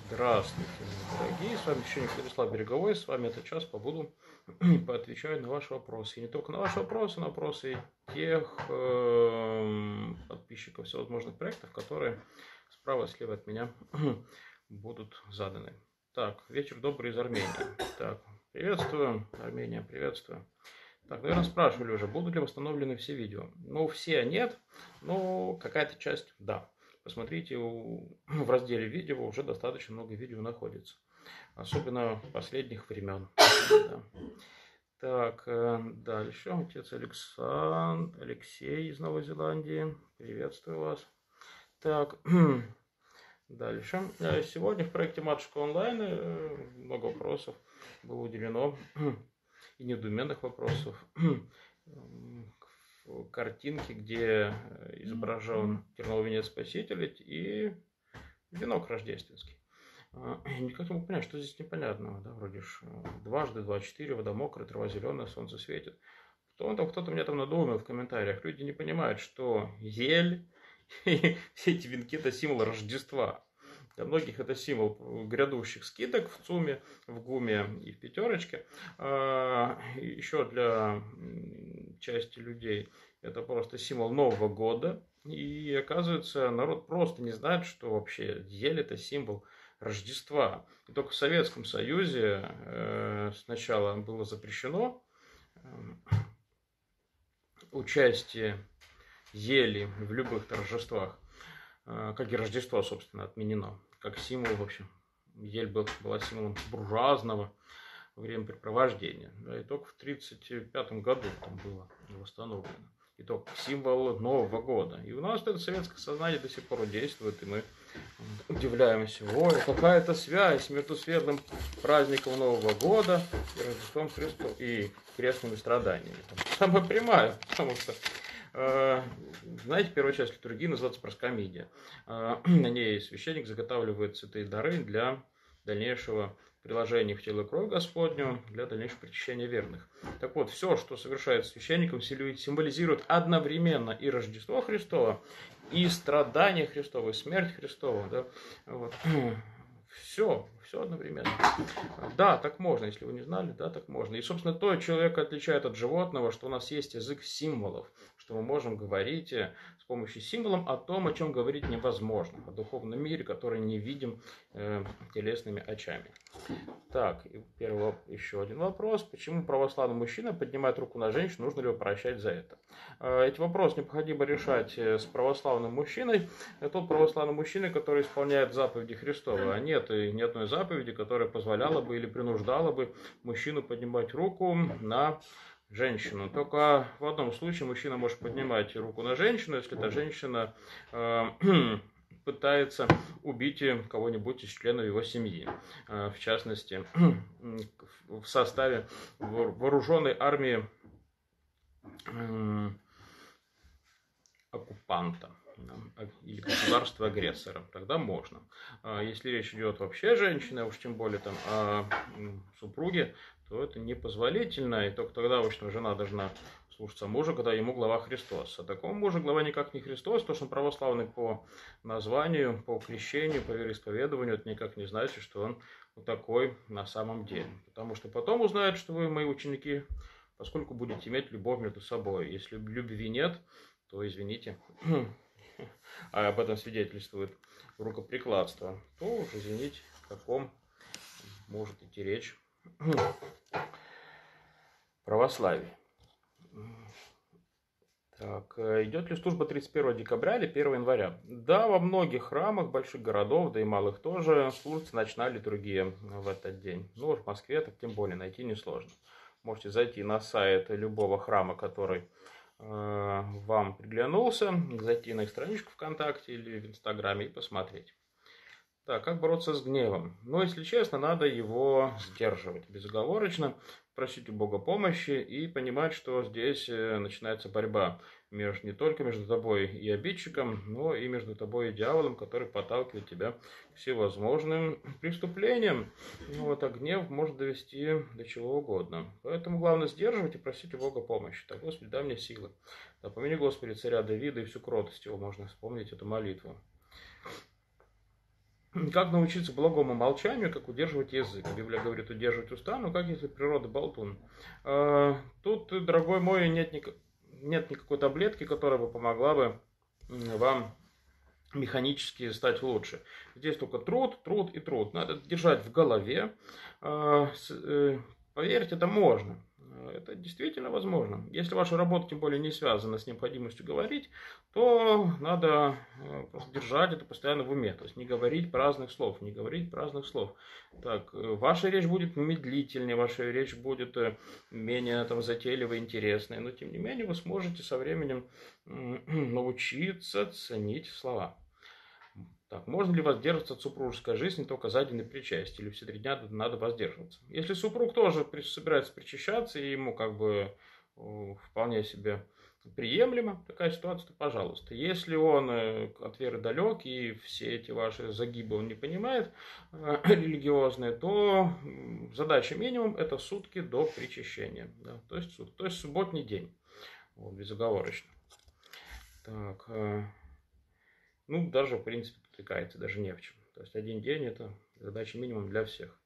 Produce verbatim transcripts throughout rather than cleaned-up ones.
Здравствуйте, мои дорогие, с вами священник Владислав Береговой, с вами этот час побуду, поотвечаю на ваши вопросы. И не только на ваши вопросы, на вопросы тех э, подписчиков всевозможных проектов, которые справа и слева от меня будут заданы. Так, вечер добрый из Армении. Так, приветствую, Армения, приветствую. Так, наверное, спрашивали уже, будут ли восстановлены все видео. Ну, все нет, но какая-то часть да. Посмотрите, у, в разделе видео уже достаточно много видео находится. Особенно последних времен. Да. Так, э, дальше. Отец Александр, Алексей из Новой Зеландии. Приветствую вас. Так, дальше. Э, Сегодня в проекте Матушка онлайн э, много вопросов было уделено и недоуменных вопросов. Картинки, где изображен терновый венец Спасителя и венок рождественский. Никак не могу понять, что здесь непонятного. Да? Вроде ж дважды, два, четыре, вода мокрая, трава зеленая, солнце светит. Кто-то, кто-то меня там надоумил в комментариях. Люди не понимают, что ель и все эти венки – это символ Рождества. Для многих это символ грядущих скидок в ЦУМе, в ГУМе и в пятерочке. Еще для части людей это просто символ Нового года. И оказывается, народ просто не знает, что вообще ель это символ Рождества. И только в Советском Союзе сначала было запрещено участие ели в любых торжествах, как и Рождество, собственно, отменено, как символ, в общем, ель была символом буржуазного времяпрепровождения. Да, и только в тридцать пятом году там было восстановлено. И только символ Нового года. И у нас это советское сознание до сих пор действует, и мы удивляемся, ой, какая-то связь между светлым праздником Нового года и Рождеством Христом и крестными страданиями. Самая прямая, потому что знаете, первая часть литургии называется проскомидия. На ней священник заготавливает святые дары для дальнейшего приложения в тело и кровь Господню, для дальнейшего причащения верных. Так вот, все, что совершает священником, символизирует одновременно и Рождество Христово, и страдания Христова, и смерть Христова. Да? Вот. Все, все одновременно. Да, так можно, если вы не знали, да, так можно. И, собственно, то человека отличает от животного, что у нас есть язык символов, что мы можем говорить с помощью символов о том, о чем говорить невозможно, о духовном мире, который не видим э, телесными очами. Так, первый, еще один вопрос. Почему православный мужчина поднимает руку на женщину, нужно ли его прощать за это? Эти вопросы необходимо решать с православным мужчиной. Это тот православный мужчина, который исполняет заповеди Христовы. А нет ни одной заповеди, которая позволяла бы или принуждала бы мужчину поднимать руку на женщину. Только в одном случае мужчина может поднимать руку на женщину, если эта женщина э, пытается убить кого-нибудь из членов его семьи. Э, в частности, в составе вооруженной армии э, оккупанта или государства-агрессора, тогда можно. Если речь идет вообще о женщине, а уж тем более там о супруге, то это непозволительно, и только тогда, в общем, жена должна слушаться мужа, когда ему глава Христос. А такому мужу глава никак не Христос, потому что он православный по названию, по крещению, по вероисповедованию, это никак не значит, что он вот такой на самом деле. Потому что потом узнают, что вы мои ученики, поскольку будете иметь любовь между собой. Если любви нет, то, извините, а об этом свидетельствует рукоприкладство, то уж, извините, о каком может идти речь православии. Так, идет ли служба тридцать первого декабря или первого января? Да, во многих храмах больших городов, да и малых тоже, служится ночная литургия в этот день. Ну, в Москве так тем более найти несложно. Можете зайти на сайт любого храма, который э, вам приглянулся, зайти на их страничку ВКонтакте или в Инстаграме и посмотреть. Так, как бороться с гневом? Ну, если честно, надо его сдерживать безоговорочно, просить у Бога помощи и понимать, что здесь начинается борьба между, не только между тобой и обидчиком, но и между тобой и дьяволом, который подталкивает тебя к всевозможным преступлениям. Ну, вот, а гнев может довести до чего угодно. Поэтому главное сдерживать и просить у Бога помощи. Так, Господи, дай мне силы. Да, помяни, Господи, царя Давида и всю кротость его, можно вспомнить эту молитву. Как научиться благому молчанию, как удерживать язык? Библия говорит, удерживать уста, но как если природа болтун? А, Тут, дорогой мой, нет, ник- нет никакой таблетки, которая бы помогла бы м, вам механически стать лучше. Здесь только труд, труд и труд. Надо держать в голове. А, с- э, Поверьте, это можно. Это действительно возможно. Если ваша работа, тем более, не связана с необходимостью говорить, то надо э, просто держать это постоянно в уме. То есть не говорить праздных слов, не говорить праздных слов. Так, э, ваша речь будет медлительнее, ваша речь будет э, менее там, затейливой, интересной. Но, тем не менее, вы сможете со временем м, научиться ценить слова. Так, можно ли воздерживаться от супружеской жизни только за день и причастие? Или все три дня надо воздерживаться? Если супруг тоже при- собирается причащаться, и ему как бы э, вполне себе приемлема такая ситуация, то пожалуйста. Если он э, от веры далек, и все эти ваши загибы он не понимает, э, религиозные, то м, задача минимум это сутки до причащения. Да, то, есть, сут- то есть субботний день. Вот, безоговорочно. Так, э, ну, даже, в принципе, тут и каяться даже не в чем. То есть один день это задача минимум для всех.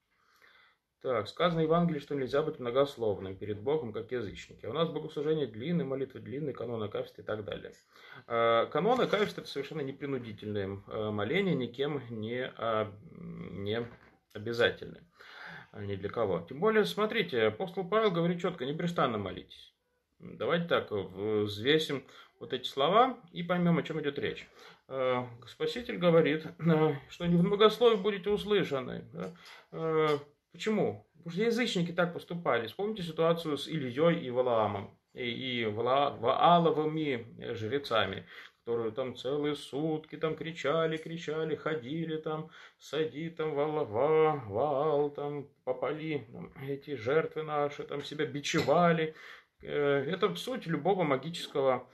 Так, сказано в Евангелии, что нельзя быть многословным перед Богом, как язычники. А у нас богослужение длинные, молитвы длинные, канон Акафиста и так далее. Канон Акафиста это совершенно непринудительное моление, никем не, не обязательное. Ни для кого. Тем более, смотрите, апостол Павел говорит четко, непрестанно молитесь. Давайте так, взвесим вот эти слова и поймем, о чем идет речь. Спаситель говорит, что не в многословии будете услышаны. Почему? Потому что язычники так поступали. Вспомните ситуацию с Ильей и Валаамом, и, и Вала, Вааловыми жрецами, которые там целые сутки там кричали, кричали, ходили там, сади там Валава, Ваал, там попали там, эти жертвы наши, там себя бичевали. Это суть любого магического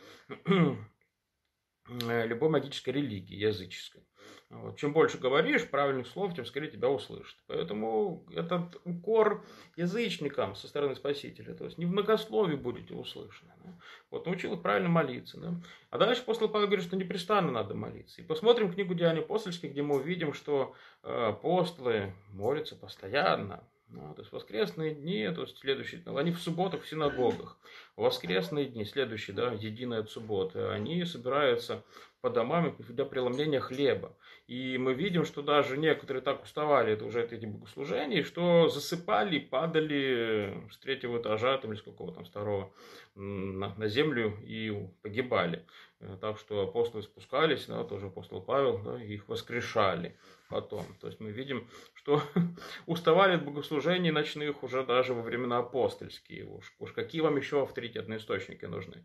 любой магической религии, языческой. Вот. Чем больше говоришь правильных слов, тем скорее тебя услышат. Поэтому этот укор язычникам со стороны Спасителя, то есть не в многословии будете услышаны. Да? Вот научил их правильно молиться. Да? А дальше апостол Павел говорит, что непрестанно надо молиться. И посмотрим книгу Деяний апостольских, где мы увидим, что апостолы молятся постоянно. Ну, то есть воскресные дни, то есть следующие, они в субботах в синагогах. Воскресные дни, следующие, да, единая от субботы, они собираются по домам для преломления хлеба. И мы видим, что даже некоторые так уставали это уже от этих богослужений, что засыпали, падали с третьего этажа там, или с какого там второго на, на землю и погибали. Так что апостолы спускались, да, тоже апостол Павел, да, их воскрешали потом. То есть мы видим, что уставали от богослужений ночных уже даже во времена апостольские. Уж, уж какие вам еще авторитетные источники нужны?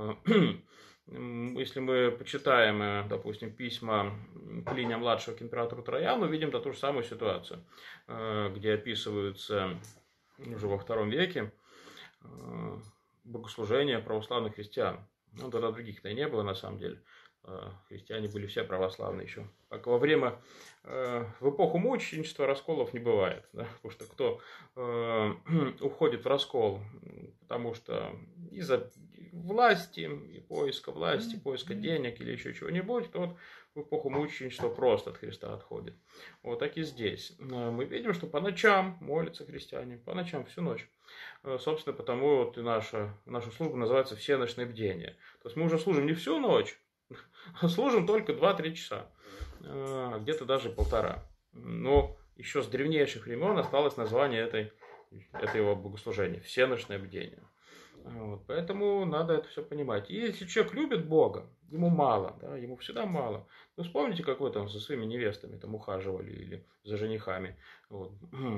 Если мы почитаем, допустим, письма Плиния-младшего к императору Трояну, увидим ту же самую ситуацию, где описываются уже во втором веке богослужения православных христиан. Ну, тогда других-то и не было, на самом деле. Христиане были все православные еще. Как во время, в эпоху мученичества расколов не бывает. Да? Потому что кто э, уходит в раскол, потому что из-за власти, и поиска власти, поиска денег или еще чего-нибудь, тот в эпоху мученичества просто от Христа отходит. Вот так и здесь. Мы видим, что по ночам молятся христиане, по ночам всю ночь. Собственно, потому вот и наша, наша служба называется «Всеночное бдение». То есть мы уже служим не всю ночь, а служим только два-три часа, где-то даже полтора. Но еще с древнейших времен осталось название этой, этого богослужения – «Всеночное бдение». Вот, поэтому надо это все понимать. И если человек любит Бога, ему мало, да, ему всегда мало. Ну, вспомните, как вы там со своими невестами там ухаживали или за женихами, вот,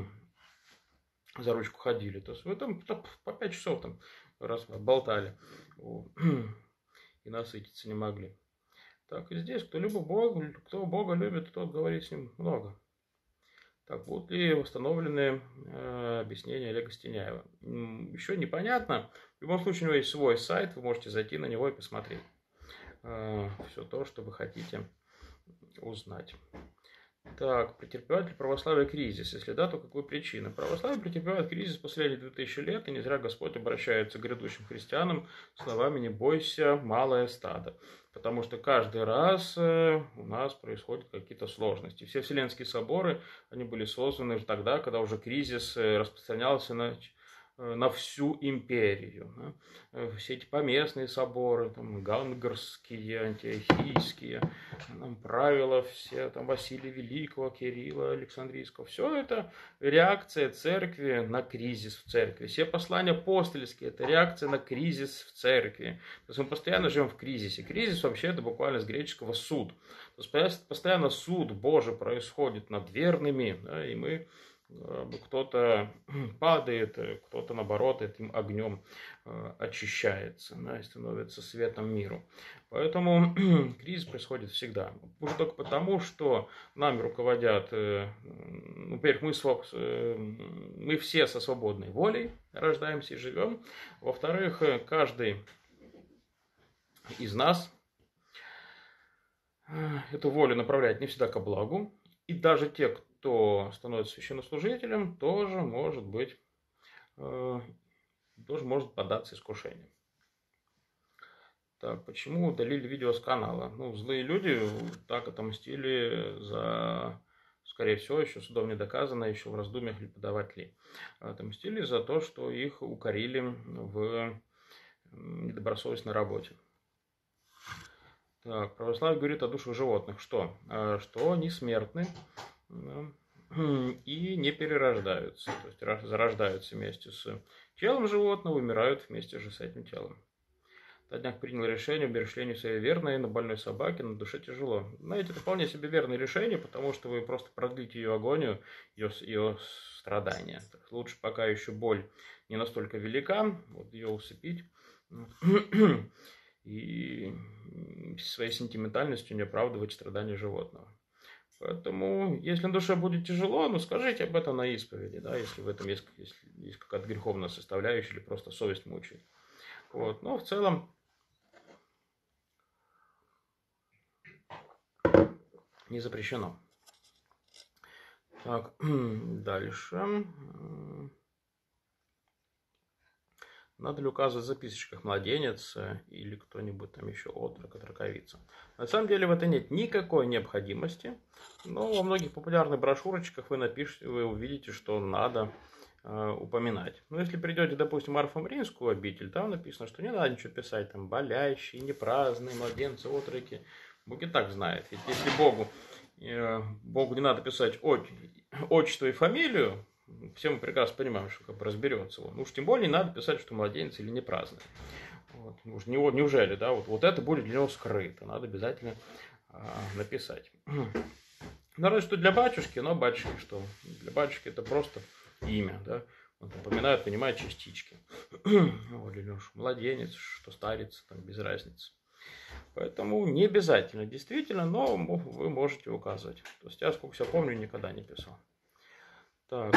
за ручку ходили. То есть вы там по пять часов там раз болтали и насытиться не могли. Так и здесь, кто любит Бога, кто Бога любит, тот говорит с ним много. Так, будут ли восстановлены э, объяснения Олега Стеняева? Еще непонятно. В любом случае, у него есть свой сайт, вы можете зайти на него и посмотреть э, все то, что вы хотите узнать. Так, претерпевает ли православие кризис? Если да, то какой причины? Православие претерпевает кризис последние две тысячи лет, и не зря Господь обращается к грядущим христианам словами «не бойся, малое стадо». Потому что каждый раз у нас происходят какие-то сложности. Все Вселенские соборы, они были созданы тогда, когда уже кризис распространялся на на всю империю. Да? Все эти поместные соборы, там, гангарские, антиохийские, там, правила все, там, Василия Великого, Кирилла Александрийского, все это реакция церкви на кризис в церкви. Все послания апостольские – это реакция на кризис в церкви. То есть мы постоянно живем в кризисе. Кризис вообще это буквально с греческого «суд». То есть постоянно суд Божий происходит над верными, да, и мы кто-то падает, кто-то наоборот этим огнем очищается, да, и становится светом миру. Поэтому кризис происходит всегда. Уже только потому, что нами руководят, ну, во-первых, мы, мы все со свободной волей рождаемся и живем. Во-вторых, каждый из нас эту волю направляет не всегда ко благу. И даже те, кто становится священнослужителем, тоже может быть, э, тоже может поддаться искушению. Так, почему удалили видео с канала? Ну, злые люди так отомстили за, скорее всего, еще судом не доказано, еще в раздумьях ли подавать ли. Отомстили за то, что их укорили в недобросовестной работе. Так, православие говорит о душах животных. Что? Что они смертны и не перерождаются. То есть зарождаются вместе с телом животного, умирают вместе же с этим телом. Тодняк принял решение об умерщвлении своей верной на больной собаке, на душе тяжело. Знаете, это вполне себе верное решение, потому что вы просто продлите ее агонию, ее, ее страдания. Так, лучше пока еще боль не настолько велика, вот ее усыпить. И своей сентиментальностью не оправдывать страдания животного. Поэтому, если на душе будет тяжело, ну скажите об этом на исповеди, да, если в этом есть, если есть какая-то греховная составляющая или просто совесть мучает. Вот. Но в целом не запрещено. Так, дальше. Надо ли указывать в записочках младенец или кто-нибудь там еще отрок, отроковица? На самом деле в этом нет никакой необходимости, но во многих популярных брошюрочках вы напишите, вы увидите, что надо э, упоминать. Но если придете, допустим, в Марфо-Мариинскую обитель, там написано, что не надо ничего писать, там болящие, непраздные, младенцы, отроки. Бог и так знает. Ведь если Богу, э, Богу не надо писать от, отчество и фамилию, все мы прекрасно понимаем, что как бы разберется он. Ну уж тем более не надо писать, что младенец или не праздный. Вот. Уж неужели, да, вот, вот это будет для него скрыто. Надо обязательно а, написать. Ну, разве что для батюшки, но батюшки что? Для батюшки это просто имя, да. Он напоминает, понимает частички. Вот, или уж младенец, что старец, там без разницы. Поэтому не обязательно, действительно, но вы можете указывать. То есть я, сколько себя помню, никогда не писал. Так,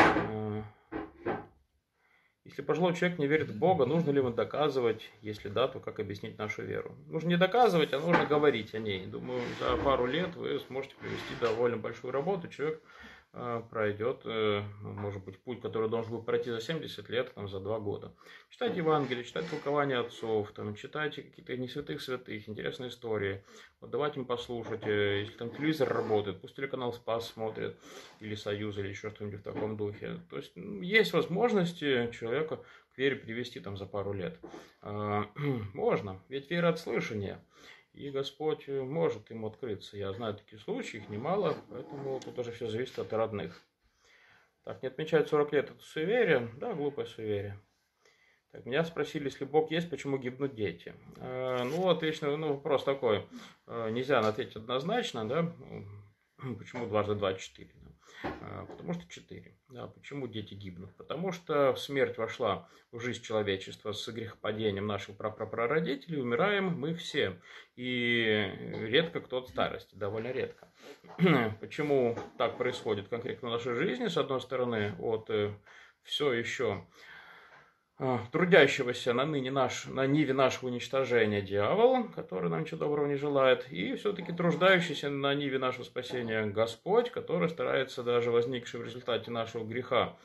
если пожилой человек не верит в Бога, нужно ли ему доказывать? Если да, то как объяснить нашу веру? Нужно не доказывать, а нужно говорить о ней. Думаю, за пару лет вы сможете провести довольно большую работу. Человек пройдет, может быть, путь, который должен был пройти за семьдесят лет, там, за два года. Читайте Евангелие, читайте толкования отцов, там, читайте какие-то не святых святых, интересные истории. Вот давайте им послушать, если там телевизор работает, пусть телеканал Спас смотрит, или Союз, или еще что-нибудь в таком духе. То есть есть возможности человека к вере привести там за пару лет. Можно, ведь вера от слышания. И Господь может ему открыться. Я знаю такие случаи, их немало, поэтому тут уже все зависит от родных. Так, не отмечают сорок лет, это суеверие? Да, глупое суеверие. Так, меня спросили, если Бог есть, почему гибнут дети? Э, ну, отлично, ну, вопрос такой. Э, нельзя ответить однозначно, да? Почему дважды два четыре? Да? Потому что четыре. Да, почему дети гибнут? Потому что смерть вошла в жизнь человечества с грехопадением наших прапрапрародителей, умираем мы все. И редко кто от старости, довольно редко. Почему так происходит конкретно в нашей жизни? С одной стороны, вот все еще трудящегося на, ныне наш, на ниве нашего уничтожения дьявол, который нам ничего доброго не желает, и все-таки труждающийся на ниве нашего спасения Господь, который старается даже возникший в результате нашего греха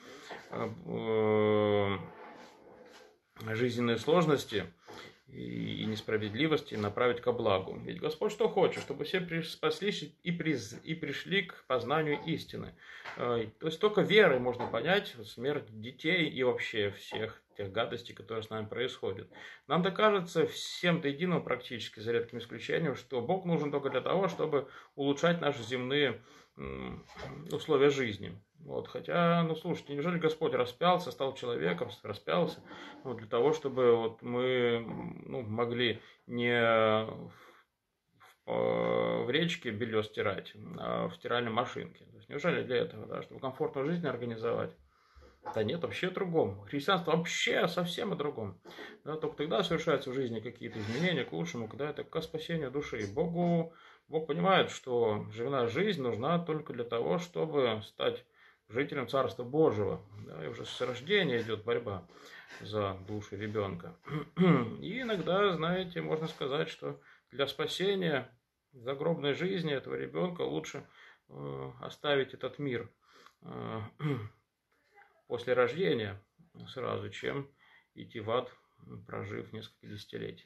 жизненные сложности и несправедливости направить ко благу. Ведь Господь что хочет? Чтобы все спаслись и, приз, и пришли к познанию истины. То есть только верой можно понять смерть детей и вообще всех тех гадостей, которые с нами происходят. Нам-то кажется, всем-то единым практически, за редким исключением, что Бог нужен только для того, чтобы улучшать наши земные условия жизни. Вот, хотя, ну слушайте, неужели Господь распялся, стал человеком, распялся, вот, для того, чтобы вот, мы ну, могли не в, в речке белье стирать, а в стиральной машинке? То есть, неужели для этого, да, чтобы комфортную жизнь организовать? Да нет, вообще о другом. Христианство вообще совсем о другом. Да, только тогда совершаются в жизни какие-то изменения к лучшему, когда это к спасению души. Богу, Бог понимает, что живая жизнь нужна только для того, чтобы стать жителем Царства Божьего. Да, и уже с рождения идет борьба за душу ребенка. И иногда, знаете, можно сказать, что для спасения загробной жизни этого ребенка лучше э, оставить этот мир э, после рождения сразу, чем идти в ад, прожив несколько десятилетий.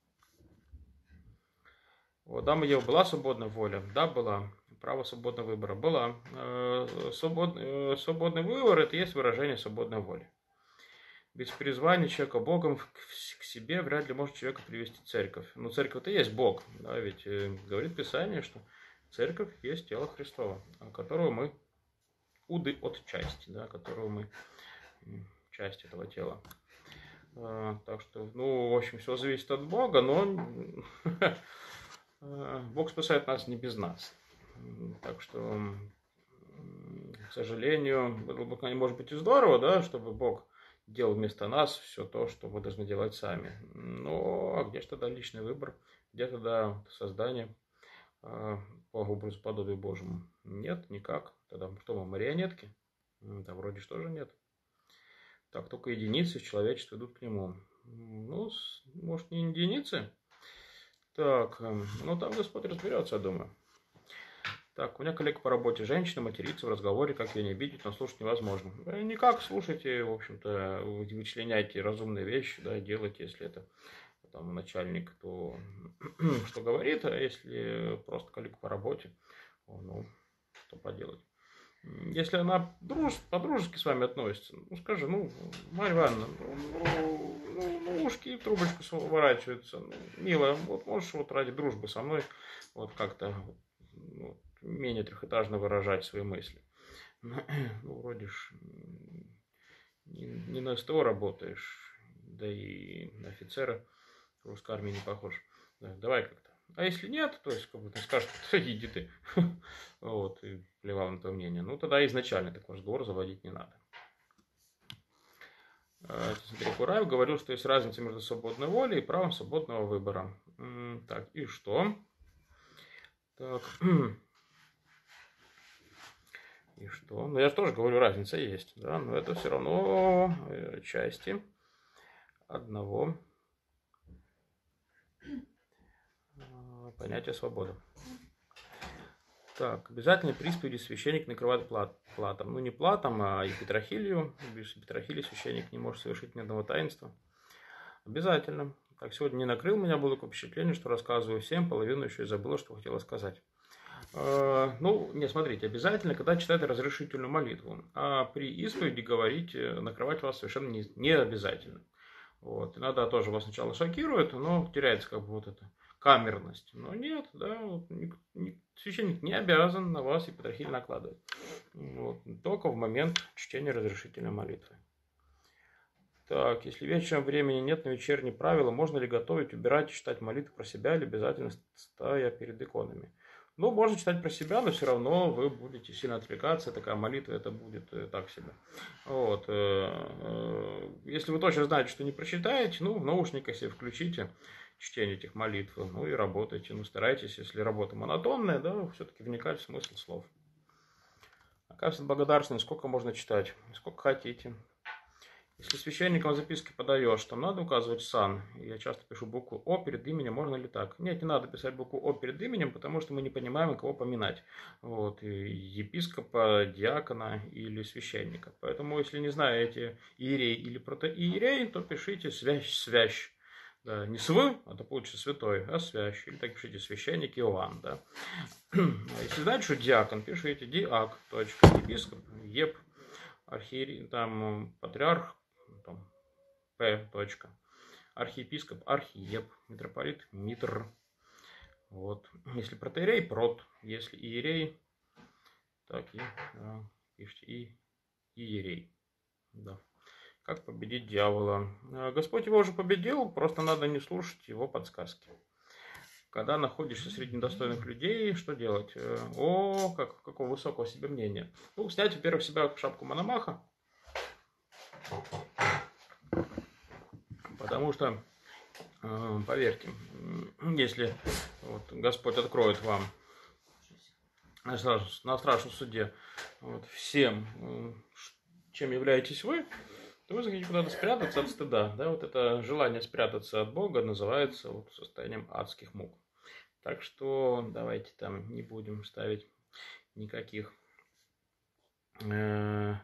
У Адама и Евы была свободная воля? Да, была. Право свободного выбора? Была. Свободный, свободный выбор – это и есть выражение свободной воли. Без призвания человека Богом к себе вряд ли может человека привести церковь. Но церковь – это и есть Бог. Да, ведь говорит Писание, что церковь есть тело Христово, которого мы уды от части, да, которого мы часть этого тела. Так что, ну, в общем, все зависит от Бога, но Бог спасает нас не без нас. Так что, к сожалению, может быть и здорово, да, чтобы Бог делал вместо нас все то, что мы должны делать сами. Но а где же тогда личный выбор? Где тогда создание по образу подобию Божьему? Нет, никак. Тогда что мы, марионетки? Да вроде что же нет. Так, только единицы в человечестве идут к нему. Ну, может, не единицы? Так, ну там Господь разберется, я думаю. Так, у меня коллега по работе, женщина, матерится в разговоре, как ее не обидеть, но слушать невозможно. Никак, слушайте, в общем-то, вычленяйте разумные вещи, да, делайте, если это там начальник, то что говорит, а если просто коллега по работе, ну, что поделать. Если она друж, по-дружески с вами относится, ну скажи, ну, Марья Ивановна, ну, ну, ну ушки в трубочку сворачиваются, ну, милая, вот можешь вот ради дружбы со мной вот как-то ну, менее трехэтажно выражать свои мысли. Ну, вроде ж не, не на СТО работаешь, да и на офицера русской армии не похож. Да, давай как-то. А если нет, то есть, как бы ты скажешь, иди ты. Вот, и плевал на твое мнение. Ну, тогда изначально такой разговор заводить не надо. Кураев говорил, что есть разница между свободной волей и правом свободного выбора. Так, и что? Так. И что? Ну, я же тоже говорю, разница есть. Да? Но это все равно части одного понятия свободы. Так, обязательно при исповеди священник накрывает плат, платом. Ну, не платом, а и петрохилью. Без петрохилии священник не может совершить ни одного таинства. Обязательно. Так, сегодня не накрыл меня, было такое впечатление, что рассказываю всем, половину еще и забыла, что хотела сказать. Ну, не, смотрите, обязательно, когда читать разрешительную молитву. А при исповеди говорить, накрывать вас совершенно не, не обязательно. Вот. Иногда тоже вас сначала шокирует, но теряется как бы вот эта камерность. Но нет, да, вот, священник не обязан на вас и петрохиль накладывать. Вот. Только в момент чтения разрешительной молитвы. Так, если вечером времени нет на вечерние правила, можно ли готовить, убирать, читать молитвы про себя или обязательно стоя перед иконами? Ну, можно читать про себя, но все равно вы будете сильно отвлекаться, такая молитва, это будет так себе. Вот. Если вы точно знаете, что не прочитаете, ну, в наушниках себе включите чтение этих молитв, ну и работайте. Ну, старайтесь, если работа монотонная, да, все-таки вникать в смысл слов. Оказывается, благодарственность сколько можно читать? Сколько хотите. Если священникам записки подаешь, там надо указывать сан. Я часто пишу букву О перед именем, можно ли так? Нет, не надо писать букву О перед именем, потому что мы не понимаем, кого поминать. Вот, и епископа, диакона или священника. Поэтому, если не знаете иерей или протоиерей, то пишите свящ, свящ. Да, не св, а то получится святой, а свящ. Или так пишите священник Иоанн. Да. Если знаете, что диакон, пишите диак, точка, епископ, еп, архиерей, там патриарх, там, П. Точка. Архиепископ, архиеп, митрополит, митр. Вот. Если протоиерей, прот. Если иерей, так и да, пишите и иерей. Да. Как победить дьявола? Господь его уже победил, просто надо не слушать его подсказки. Когда находишься среди недостойных людей, что делать? О, как, какого высокого себе мнения. Ну, снять, во-первых, себя шапку Мономаха. Потому что, поверьте, если вот, Господь откроет вам на страшном суде вот, всем, чем являетесь вы, то вы захотите куда-то спрятаться от стыда. Да? Вот это желание спрятаться от Бога называется вот, состоянием адских мук. Так что давайте там не будем ставить никаких э,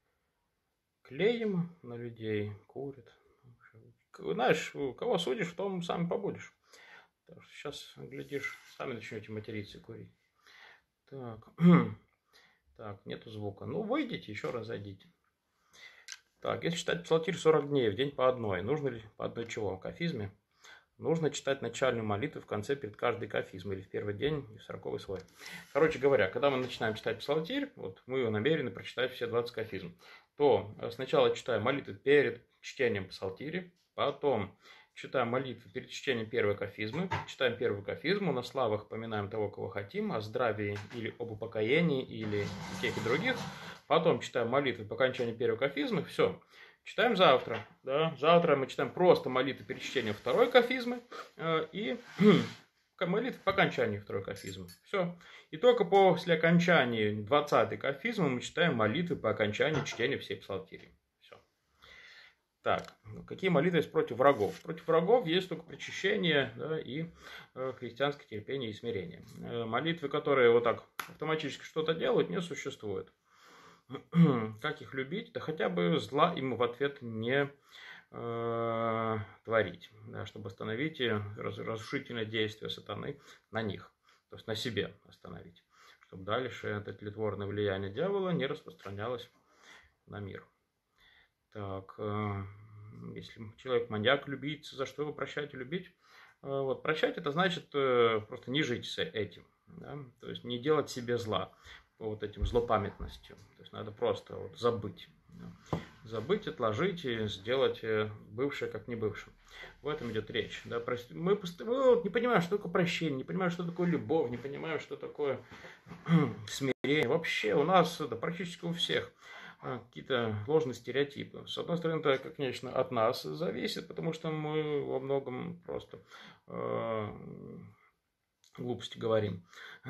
клеем на людей, курят. Знаешь, кого судишь, в том сам побудешь. Так что сейчас, глядишь, сами начнете материться и курить. Так. Так, нету звука. Ну, выйдите, еще раз зайдите. Так, если читать псалтирь сорок дней, в день по одной, нужно ли по одной чего? В кафизме? Нужно читать начальную молитву в конце перед каждой кафизмой, или в первый день, и в сороковой свой. Короче говоря, когда мы начинаем читать псалтирь, вот мы намерены прочитать все двадцать кафизм, то сначала читаем молитву перед чтением псалтири, потом читаем молитву перед чтением первой кафизмы, читаем первую кафизму, на славах поминаем того, кого хотим, о здравии или об упокоении, или тех и других, потом читаем молитву по окончании первой кафизмы, все. Читаем завтра. Да? Завтра мы читаем просто молитву перед чтением второй кафизмы э, и молитву по окончании второй кафизмы. Все. И только после окончания двадцатой кафизмы мы читаем молитвы по окончании чтения всей псалтири. Все. Так, какие молитвы есть против врагов? Против врагов есть только причащение, да, и э, христианское терпение и смирение. Э, молитвы, которые вот так автоматически что-то делают, не существует. Как их любить? Да хотя бы зла им в ответ не э, творить, да, чтобы остановить разрушительное действие сатаны на них, то есть на себе остановить, чтобы дальше это тлетворное влияние дьявола не распространялось на мир. Так, э, если человек маньяк, любит, за что его прощать и любить? Э, вот, прощать это значит э, просто не жить с этим, да? То есть не делать себе зла. По вот этим злопамятностью. То есть надо просто вот забыть. Да. Забыть, отложить и сделать бывшее как не бывшим. В этом идет речь. Да. Мы, мы вот не понимаем, что такое прощение, не понимаем, что такое любовь, не понимаем, что такое смирение. Вообще у нас, да, практически у всех какие-то ложные стереотипы. С одной стороны, это, конечно, от нас зависит, потому что мы во многом просто э, глупости говорим,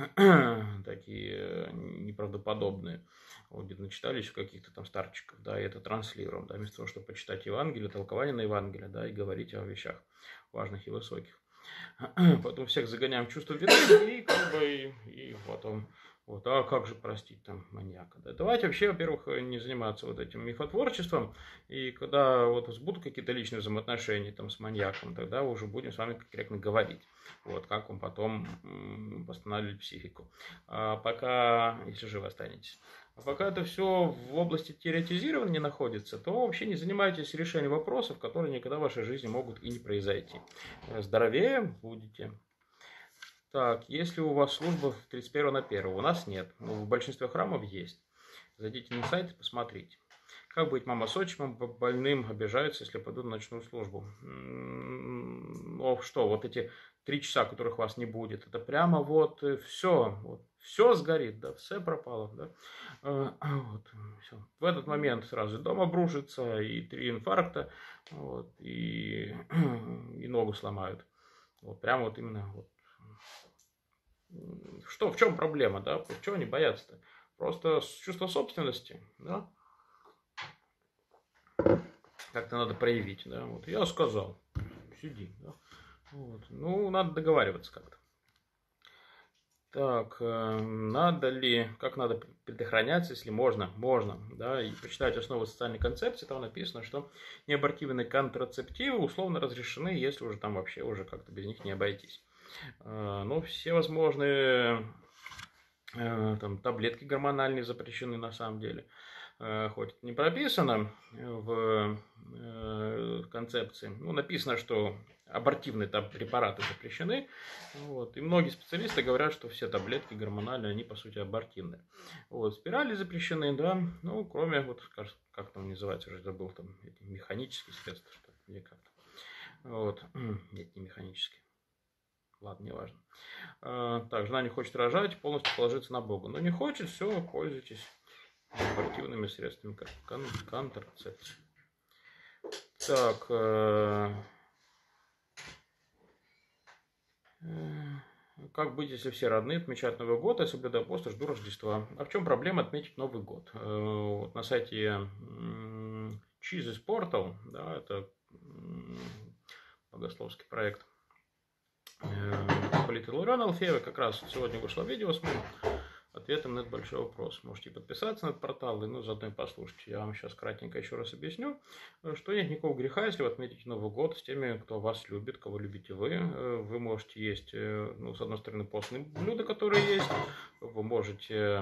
такие неправдоподобные. Вот где-то начитались у каких-то там старчиков, да, и это транслируем, да, вместо того, чтобы почитать Евангелие, толкование на Евангелие, да, и говорить о вещах важных и высоких. Потом всех загоняем в чувство вины, и как бы, и, и потом, вот, а как же простить там маньяка, да. Давайте вообще, во-первых, не заниматься вот этим мифотворчеством, и когда вот будут какие-то личные взаимоотношения там с маньяком, тогда уже будем с вами конкретно говорить, вот, как он потом восстанавливает психику. А пока, если живы останетесь. А пока это все в области теоретизирования находится, то вообще не занимайтесь решением вопросов, которые никогда в вашей жизни могут и не произойти. Здоровее будете. Так, если у вас служба тридцать первого на первого, у нас нет. Но в большинстве храмов есть. Зайдите на сайт и посмотрите. Как быть мама с отчимом, больным обижаются, если пойдут на ночную службу? Ну что, вот эти три часа, которых вас не будет, это прямо вот все, вот, все сгорит, да, все пропало, да. Вот, все. В этот момент сразу дом обрушится, и три инфаркта, вот, и, и ногу сломают. Вот прямо вот именно вот. Что, в чем проблема, да? Чего они боятся-то? Просто чувство собственности, да? как-то надо проявить, да, вот, я сказал, сиди, да, вот, ну, надо договариваться как-то. Так, э, надо ли, как надо предохраняться, если можно? Можно, да, и почитать основы социальной концепции, там написано, что неабортивные контрацептивы условно разрешены, если уже там вообще уже как-то без них не обойтись. Э, Ну, все возможные э, там, таблетки гормональные запрещены на самом деле. Э, Хоть это не прописано в э, концепции, ну, написано, что абортивные там препараты запрещены. Вот. И многие специалисты говорят, что все таблетки гормональные, они по сути абортивные. Вот. Спирали запрещены, да, ну, кроме, вот, как, как там называется, уже забыл, там, эти механические средства, что ли, или как-то. Вот. Нет, не механические. Ладно, не важно. Так, жена не хочет рожать, полностью положиться на Бога. Но не хочет, все, пользуйтесь спортивными средствами кон контрацепции. Так, э, как быть, если все родные отмечают Новый год, а я соблюдаю пост и жду Рождества? А в чем проблема отметить Новый год? Э, вот на сайте Jesus Portal, да, это богословский проект политика Лорена Алфеева, как раз сегодня вышло видео с моим ответом на этот большой вопрос. Можете подписаться на этот портал и ну, заодно и послушать. Я вам сейчас кратенько еще раз объясню, что нет никакого греха, если вы отметите Новый год с теми, кто вас любит, кого любите вы. Вы можете есть, ну, с одной стороны, постные блюда, которые есть. Вы можете...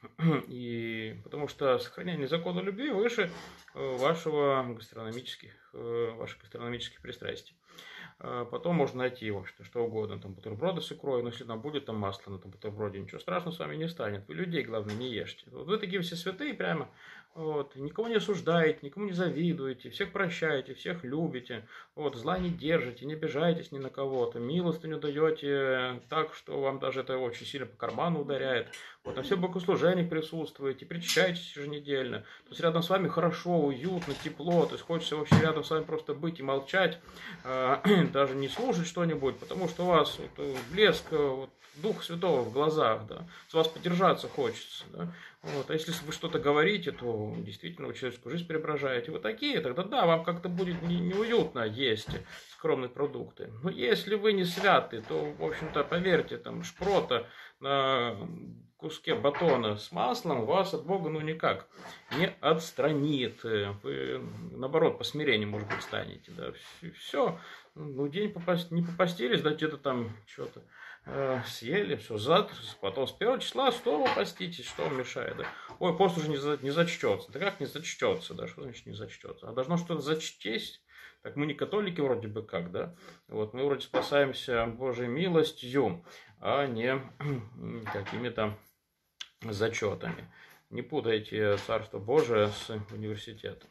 И потому что сохранение закона любви выше вашего гастрономических, ваших гастрономических пристрастий. Потом можно найти, в общем-то, что угодно, там, бутерброды с икрой, но если там будет там масло на этом бутерброде, ничего страшного с вами не станет. Вы людей, главное, не ешьте. Вот вы такие все святые прямо, вот, никого не осуждаете, никому не завидуете, всех прощаете, всех любите, вот, зла не держите, не обижаетесь ни на кого-то, милостыню даете так, что вам даже это очень сильно по карману ударяет. Вот, на всех богослужениях присутствуете, причащаетесь еженедельно. То есть рядом с вами хорошо, уютно, тепло, то есть хочется вообще рядом с вами просто быть и молчать, даже не слушать что-нибудь, потому что у вас вот, блеск вот, Духа Святого в глазах, да, с вас подержаться хочется, да, вот, а если вы что-то говорите, то действительно вы человеческую жизнь преображаете, вы такие, тогда да, вам как-то будет не, неуютно есть скромные продукты, но если вы не святы, то, в общем-то, поверьте, там, шпрота на куске батона с маслом вас от Бога ну никак не отстранит, вы, наоборот, по смирению, может быть, станете, да, все. Ну, день попасть, не попастились, да, где-то там что-то э, съели, все, завтра, потом с первого числа снова поститесь, что вам мешает, да? Ой, пост уже не, за, не зачтется. Да как не зачтется, да, что значит не зачтется? А должно что-то зачтись. Так мы не католики вроде бы как, да? Вот мы вроде спасаемся Божьей милостью, а не какими-то зачетами. Не путайте Царство Божие с университетом.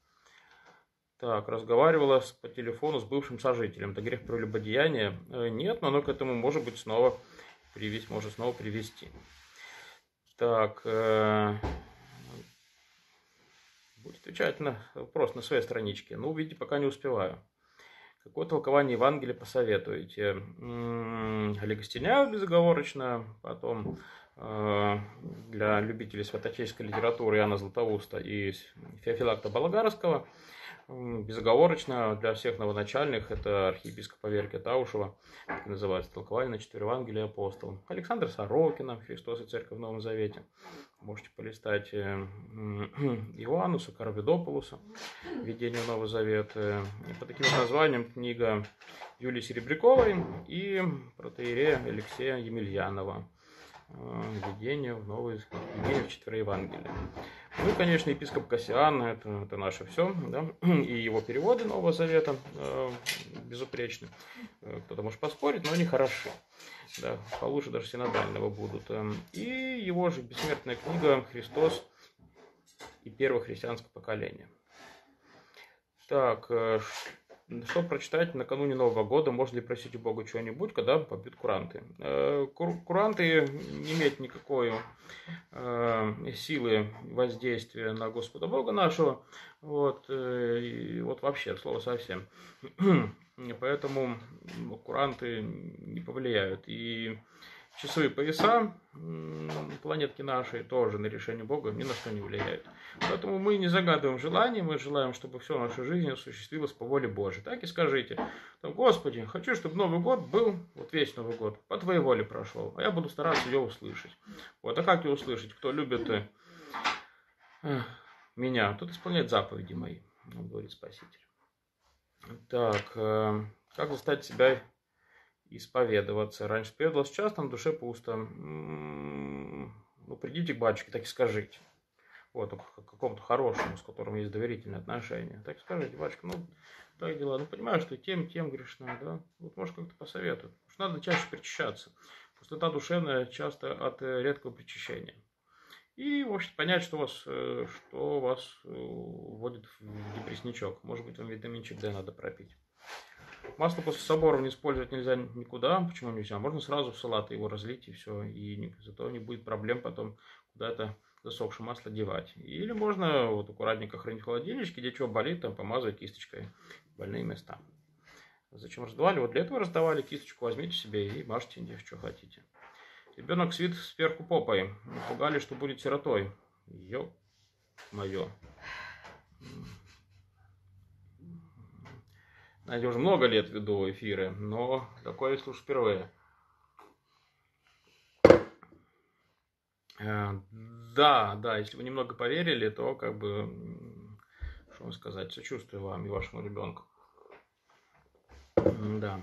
Так, разговаривала по телефону с бывшим сожителем. Это грех прелюбодеяния? Нет, но оно к этому может быть снова привести, может снова привести. Так, э, будет отвечать на вопрос на своей страничке. Ну, видите, пока не успеваю. Какое толкование Евангелия посоветуете? М-м, Олегостиняю безоговорочно, потом э, для любителей святоческой литературы Иоанна Златоуста и Феофилакта Болгарского. Безоговорочно для всех новоначальных это архиепископа Верки Таушева, как называется, толкование на четыре Евангелия апостолов. Александр Сорокина, Христос и Церковь в Новом Завете. Можете полистать Иоаннуса Карвидополуса, Введение в Новый Завет. И по таким названиям книга Юлии Серебряковой и протоиерея Алексея Емельянова. Введение в новое, введение в четверо Евангелия. Ну и, конечно, епископ Кассиан, это, это наше все, да? И его переводы Нового Завета э, безупречны. Кто-то может поспорить, но они хороши. Да, получше даже синодального будут. И его же бессмертная книга «Христос и первое христианское поколение». Так, что прочитать накануне Нового года? Можно ли просить у Бога чего-нибудь, когда побьют куранты? Куранты не имеют никакой силы воздействия на Господа Бога нашего. Вот, и вот вообще, слово совсем. Поэтому куранты не повлияют. И часовые пояса планетки нашей тоже на решение Бога ни на что не влияют. Поэтому мы не загадываем желания, мы желаем, чтобы все в нашей жизни осуществилось по воле Божьей. Так и скажите: Господи, хочу, чтобы Новый год был, вот весь Новый год, по Твоей воле прошел, а я буду стараться ее услышать. Вот, а как ее услышать? Кто любит э, меня, тот исполняет заповеди мои, говорит Спаситель. Так, э, как заставить себя исповедоваться? Раньше исповедовался часто, на душе пусто. Ну, придите к батюшке, так и скажите. Вот, к какому-то хорошему, с которым есть доверительные отношения. Так и скажите: батюшка, ну, так дела. Ну, понимаю, что тем, тем грешна, да. Вот, может, как-то посоветуют. Потому что надо чаще причащаться. Пустота душевная часто от редкого причащения. И, в общем, понять, что вас, что вас вводит в депрессничок. Может быть, вам витаминчик D надо пропить. Масло после соборов не использовать нельзя никуда. Почему нельзя? Можно сразу в салат его разлить, и все. И зато не будет проблем потом куда-то засохшее масло девать. Или можно вот аккуратненько хранить в холодильничке, где что болит, там помазать кисточкой больные места. Зачем раздавали? Вот для этого раздавали. Кисточку возьмите себе и мажьте, где что хотите. Ребенок свит сверху попой. Пугали, что будет сиротой. Ё-моё. Знаете, уже много лет веду эфиры, но такое я слушаю впервые. Да, да, если вы немного поверили, то как бы, что вам сказать, сочувствую вам и вашему ребенку. Да.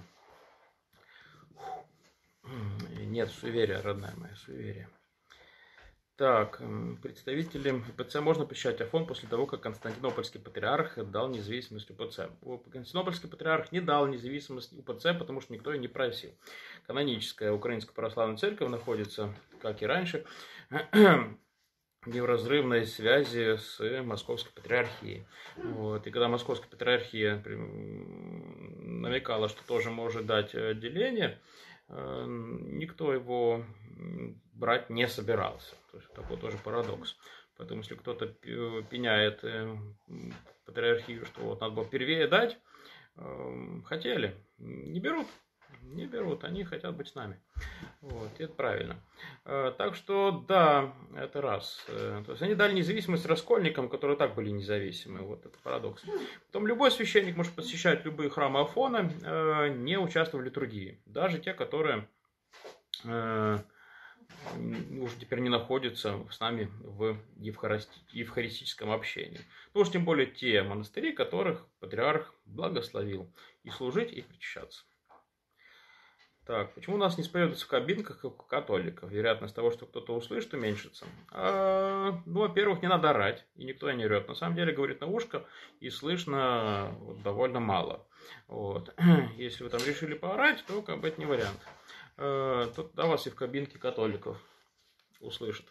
Нет, суеверия, родная моя, суеверия. Так, представителям УПЦ можно посещать Афон после того, как Константинопольский патриарх дал независимость УПЦ. Константинопольский патриарх не дал независимость УПЦ, потому что никто ее не просил. Каноническая Украинская православная церковь находится, как и раньше, в неразрывной связи с Московской патриархией. Вот. И когда Московская патриархия намекала, что тоже может дать отделение, никто его брать не собирался. То есть такой тоже парадокс. Поэтому если кто-то пеняет патриархию, что вот надо было первее дать, хотели, не берут. Не берут, они хотят быть с нами. Вот, и это правильно. Так что, да, это раз. То есть они дали независимость раскольникам, которые так были независимы. Вот это парадокс. Потом любой священник может посещать любые храмы Афона, не участвуя в литургии. Даже те, которые уже теперь не находятся с нами в евхаристическом общении. Ну уж тем более те монастыри, которых патриарх благословил и служить, и причащаться. Так, почему у нас не исповедуются в кабинках, как у католиков? Вероятность того, что кто-то услышит, уменьшится. А, ну, во-первых, не надо орать, и никто не орет. На самом деле, говорит на ушко, и слышно вот, довольно мало. Вот. Если вы там решили поорать, то как бы это не вариант. А, то тогда вас и в кабинке католиков услышат.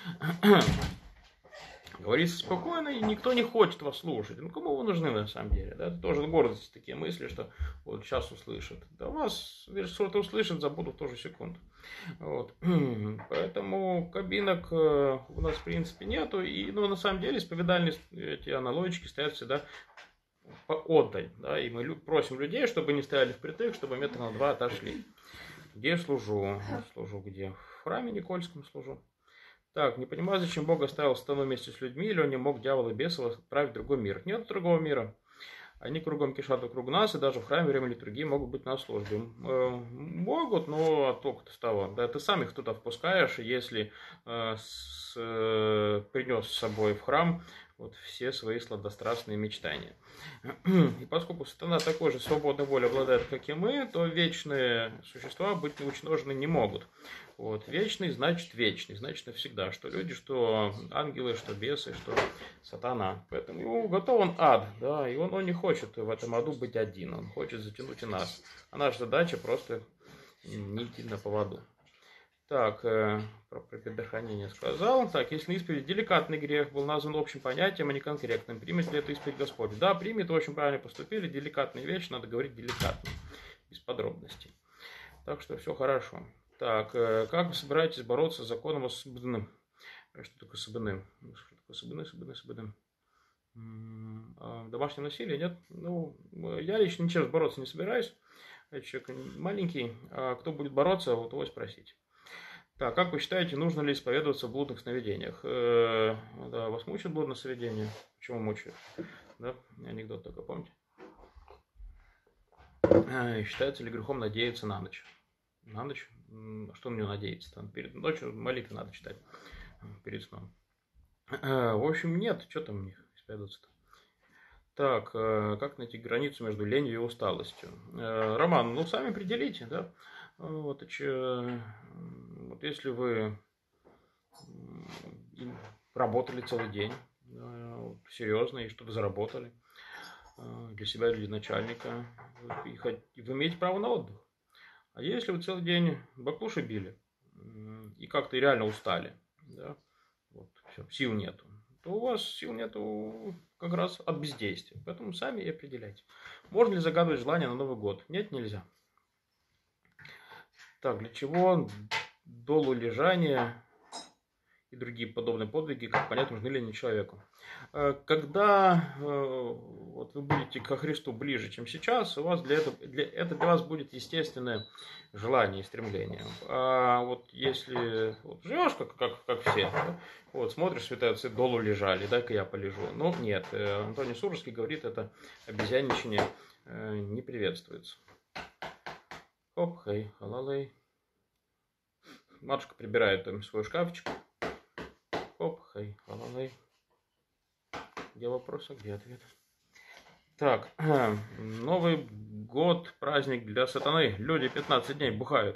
Говорится спокойно, и никто не хочет вас слушать. Ну, кому вы нужны на самом деле? Да? Это тоже гордость, такие мысли, что вот сейчас услышат. Да вас, что-то услышат, забудут в ту же секунду. Вот. Поэтому кабинок у нас, в принципе, нету. И, ну, на самом деле, исповедальные эти аналогички стоят всегда поодаль. Да? И мы просим людей, чтобы не стояли впритык, чтобы метр на два отошли. Где я служу? Служу где? В храме Никольском служу. Так, не понимаю, зачем Бог оставил сатану вместе с людьми, или он не мог дьявола и бесов отправить в другой мир. Нет другого мира. Они кругом кишат вокруг нас, и даже в храме время литургии могут быть на службе. Э, могут, но а толку-то с того. Да, ты сам их туда впускаешь, если э, с, э, принес с собой в храм вот все свои сладострастные мечтания. И поскольку сатана такой же свободной волей обладает, как и мы, то вечные существа быть уничтожены не могут. Вот. Вечный значит вечный, значит навсегда. Что люди, что ангелы, что бесы, что сатана. Поэтому ему готов он ад, да, и он, он не хочет в этом аду быть один, он хочет затянуть и нас. А наша задача просто не идти на поводу. Так, э, про предохранение сказал. Так, если на исповеди деликатный грех был назван общим понятием, а не конкретным, примет ли это исповедь Господь? Да, примет, очень правильно поступили. Деликатные вещи надо говорить деликатно, без подробностей. Так что все хорошо. Так, э, как вы собираетесь бороться с законом о СБН? Что такое СБН? Что такое СБН, СБН, СБН? Домашнее насилие? Нет? Ну, я лично ничем бороться не собираюсь. Я человек маленький. А кто будет бороться, вот его спросить. Так, как вы считаете, нужно ли исповедоваться в блудных сновидениях? Э, да, вас мучают блудные сновидения? Почему мучают? Да, анекдот такой, помните? Э, считается ли грехом надеяться на ночь? На ночь? Что на нее надеяться? Там перед ночью молитвы надо читать перед сном. Э, в общем, нет, что там у них исповедоваться-то? Так, э, как найти границу между ленью и усталостью? Э, Роман, ну сами определите, да? Вот, че, вот если вы работали целый день, э, серьезно, и что-то заработали э, для себя или для начальника, и хоть, и вы имеете право на отдых. А если вы целый день баклуши били и как-то реально устали, да, вот, все, сил нету, то у вас сил нету как раз от бездействия. Поэтому сами и определяйте. Можно ли загадывать желание на Новый год? Нет, нельзя. Так, для чего долу лежания и другие подобные подвиги, как понять, нужны ли они человеку? Когда вот, вы будете ко Христу ближе, чем сейчас, у вас для этого, для, это для вас будет естественное желание и стремление. А вот если вот, живешь как, как, как все, да, вот, смотришь, святые отцы долу лежали, дай-ка я полежу. Ну, нет, Антоний Сурожский говорит, это обезьянничание не приветствуется. Оп, хей, халалей. Матушка прибирает там свой шкафчик. Оп, хей, халалей. Где вопрос, а где ответ? Так, Новый год, праздник для сатаны. Люди пятнадцать дней бухают.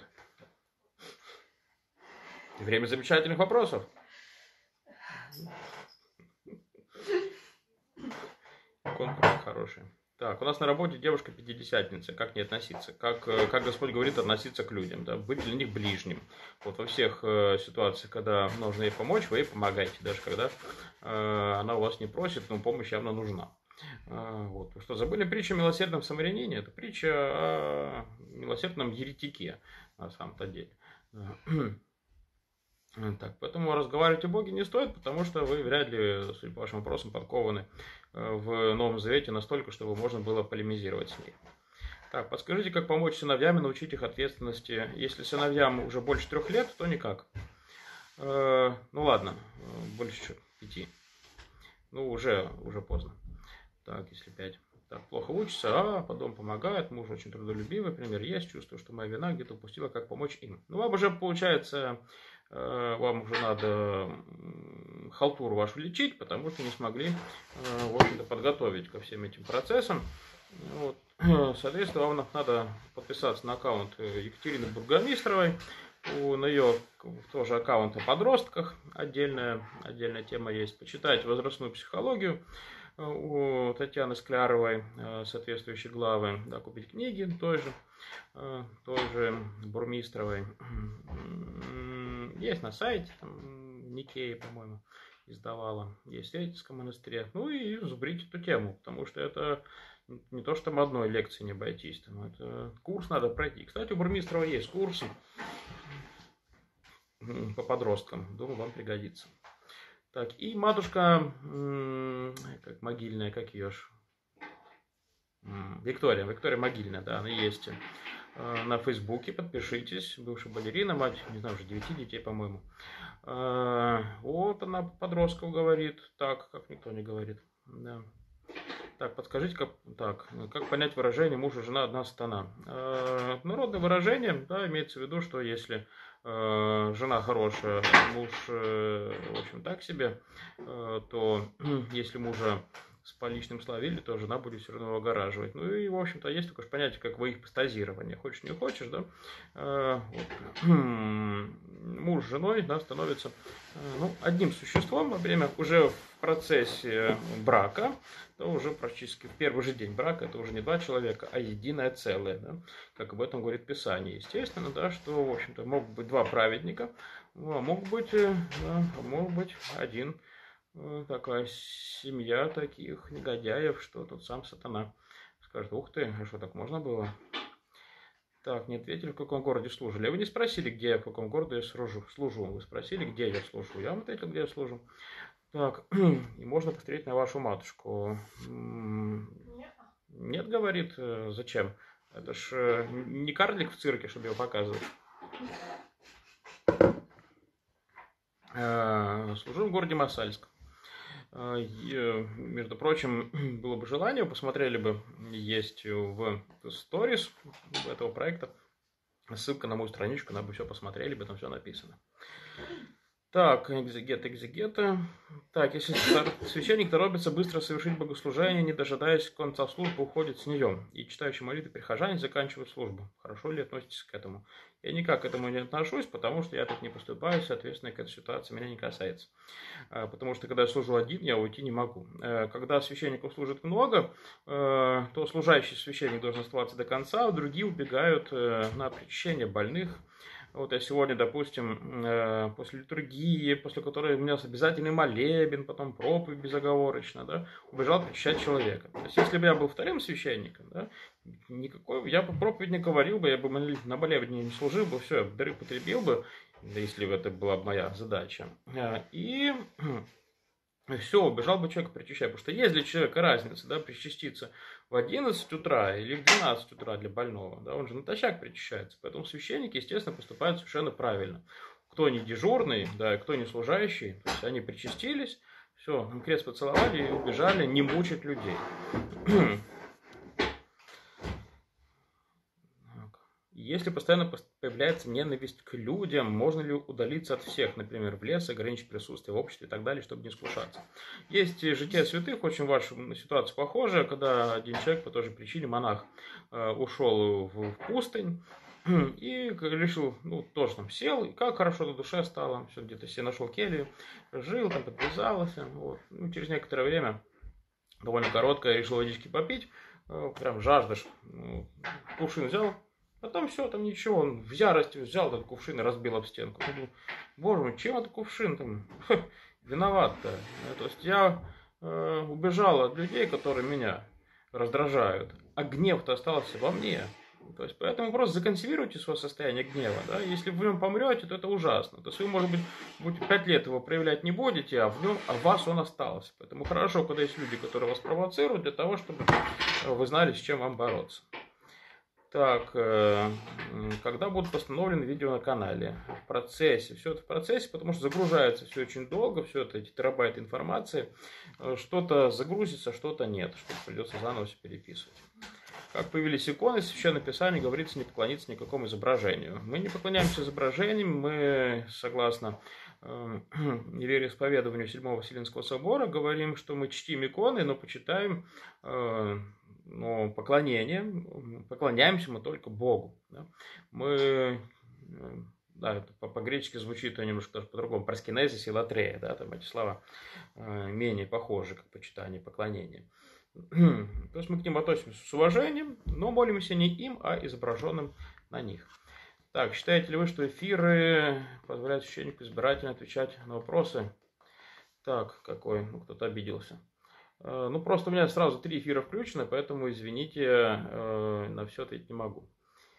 Время замечательных вопросов. Конкурс хороший. Так, у нас на работе девушка пятидесятница. Как к ней относиться? Как, как Господь говорит, относиться к людям. Да? Быть для них ближним. Вот во всех э, ситуациях, когда нужно ей помочь, вы ей помогаете. Даже когда э, она у вас не просит, но помощь явно нужна. Э, вот. Что, забыли притчу о милосердном самарянине? Это притча о милосердном еретике, на самом-то деле. Так, поэтому разговаривать о Боге не стоит, потому что вы вряд ли, судя по вашим вопросам, подкованы в Новом Завете настолько, чтобы можно было полемизировать с ней. Так, подскажите, как помочь сыновьям и научить их ответственности? Если сыновьям уже больше трех лет, то никак. Э, ну ладно, больше пяти. Ну, уже, уже поздно. Так, если пять. Так, плохо учится, а потом помогает, муж очень трудолюбивый, пример есть, чувствую, что моя вина где-то упустила, как помочь им. Ну, вам уже, получается, вам уже надо халтуру вашу лечить, потому что не смогли, в общем-то, подготовить ко всем этим процессам. Вот. Соответственно, вам надо подписаться на аккаунт Екатерины Бургомистровой. На ее тоже аккаунт о подростках отдельная, отдельная тема есть. Почитайте возрастную психологию у Татьяны Скляровой, соответствующие главы, да, купить книги той же, той же Бурмистровой. Есть на сайте, там, Никея, по-моему, издавала, есть в Светительском монастыре. Ну и зубрить эту тему, потому что это не то, что там одной лекции не обойтись, там, это курс надо пройти. Кстати, у Бурмистрова есть курс по подросткам, думаю, вам пригодится. Так, и матушка, как Могильная, как ее ж, Виктория, Виктория Могильная, да, она есть на Фейсбуке, подпишитесь, бывшая балерина, мать, не знаю, уже девяти детей, по-моему. Вот она подростков говорит, так, как никто не говорит, да. Так, подскажите, как, так, как понять выражение «муж и жена одна сатана»? Э, народное выражение, да, имеется в виду, что если э, жена хорошая, муж, э, в общем, так себе, э, то если мужа с поличным словили, то жена будет все равно его огораживать. Ну и, в общем-то, есть такое же понятие, как во их постазирование. Хочешь, не хочешь, да? Э, вот. Муж с женой, да, становится э, ну, одним существом во время, уже в процессе брака, то уже практически в первый же день брака это уже не два человека, а единое целое, да? Как об этом говорит Писание. Естественно, да, что, в общем-то, могут быть два праведника, а могут быть, да, может быть один. Такая семья таких негодяев, что тут сам сатана скажет: ух ты, а что, так можно было? Так, не ответили, в каком городе служили. Вы не спросили, где я, в каком городе я служу. служу. Вы спросили, где я служу. Я вам ответил, где я служу. Так, и можно посмотреть на вашу матушку. Нет, Нет, говорит, зачем? Это ж не карлик в цирке, чтобы его показывать. Служу в городе Мосальск. И, между прочим, было бы желание, посмотрели бы, есть в сторис этого проекта ссылка на мою страничку, на бы все посмотрели бы, там все написано. Так, экзегет, экзегета. Так, если священник торопится быстро совершить богослужение, не дожидаясь конца службы, уходит с нее, и читающие молитвы прихожане заканчивают службу. Хорошо ли относитесь к этому? Я никак к этому не отношусь, потому что я тут не поступаю, соответственно, эта ситуация меня не касается. Потому что, когда я служу один, я уйти не могу. Когда священников служит много, то служащий священник должен оставаться до конца, а другие убегают на причащение больных. Вот я сегодня, допустим, после литургии, после которой у меня обязательный молебен, потом проповедь безоговорочно, да, убежал причащать человека. То есть, если бы я был вторым священником, да, никакой, я бы проповедь не говорил бы, я бы на молебне не служил бы, все, я бы дыры потребил бы, если бы это была моя задача. И все, убежал бы человек причащать. Потому что есть для человека разница, да, причаститься в одиннадцать утра или в двенадцать утра для больного. Да, он же натощак причащается. Поэтому священники, естественно, поступают совершенно правильно. Кто не дежурный, да, кто не служащий, то есть они причастились, все, крест поцеловали и убежали, не мучить людей. Если постоянно появляется ненависть к людям, можно ли удалиться от всех, например, в лес, ограничить присутствие в обществе и так далее, чтобы не искушаться? Есть жития святых, очень ваша ситуация похожая, когда один человек по той же причине, монах, ушел в пустынь и решил, ну, тоже там сел, и как хорошо на душе стало, все где-то себе нашел келью, жил, там подвязался, вот. Ну, через некоторое время, довольно короткое, решил водички попить, прям жаждешь, кувшин взял. Потом все, там ничего, он в ярости взял этот кувшин и разбил об стенку. Я думаю, боже мой, чем этот кувшин там виноват-то? То есть я э, убежал от людей, которые меня раздражают, а гнев-то остался во мне. То есть поэтому просто законсервируйте свое состояние гнева. Да? Если вы в нем помрете, то это ужасно. То есть вы, может быть, пять лет его проявлять не будете, а в нем, а в вас он остался. Поэтому хорошо, когда есть люди, которые вас провоцируют, для того, чтобы вы знали, с чем вам бороться. Так, когда будут постановлены видео на канале? В процессе. Все это в процессе, потому что загружается все очень долго, все это эти терабайты информации. Что-то загрузится, что-то нет. Что-то придется заново все переписывать. Как появились иконы, в Священном Писании говорится не поклониться никакому изображению. Мы не поклоняемся изображениям, мы, согласно э, вероисповеданию Седьмого Вселенского собора, говорим, что мы чтим иконы, но почитаем... Э, Но поклонение, поклоняемся мы только Богу. Да? Мы, да, это по-гречески звучит немножко даже по-другому, проскинезис и латрея, да, там эти слова менее похожи, как почитание, поклонение. То есть мы к ним относимся с уважением, но молимся не им, а изображенным на них. Так, считаете ли вы, что эфиры позволяют священнику избирательно отвечать на вопросы? Так, какой? Ну, кто-то обиделся. Ну, просто у меня сразу три эфира включено, поэтому, извините, на все ответить не могу.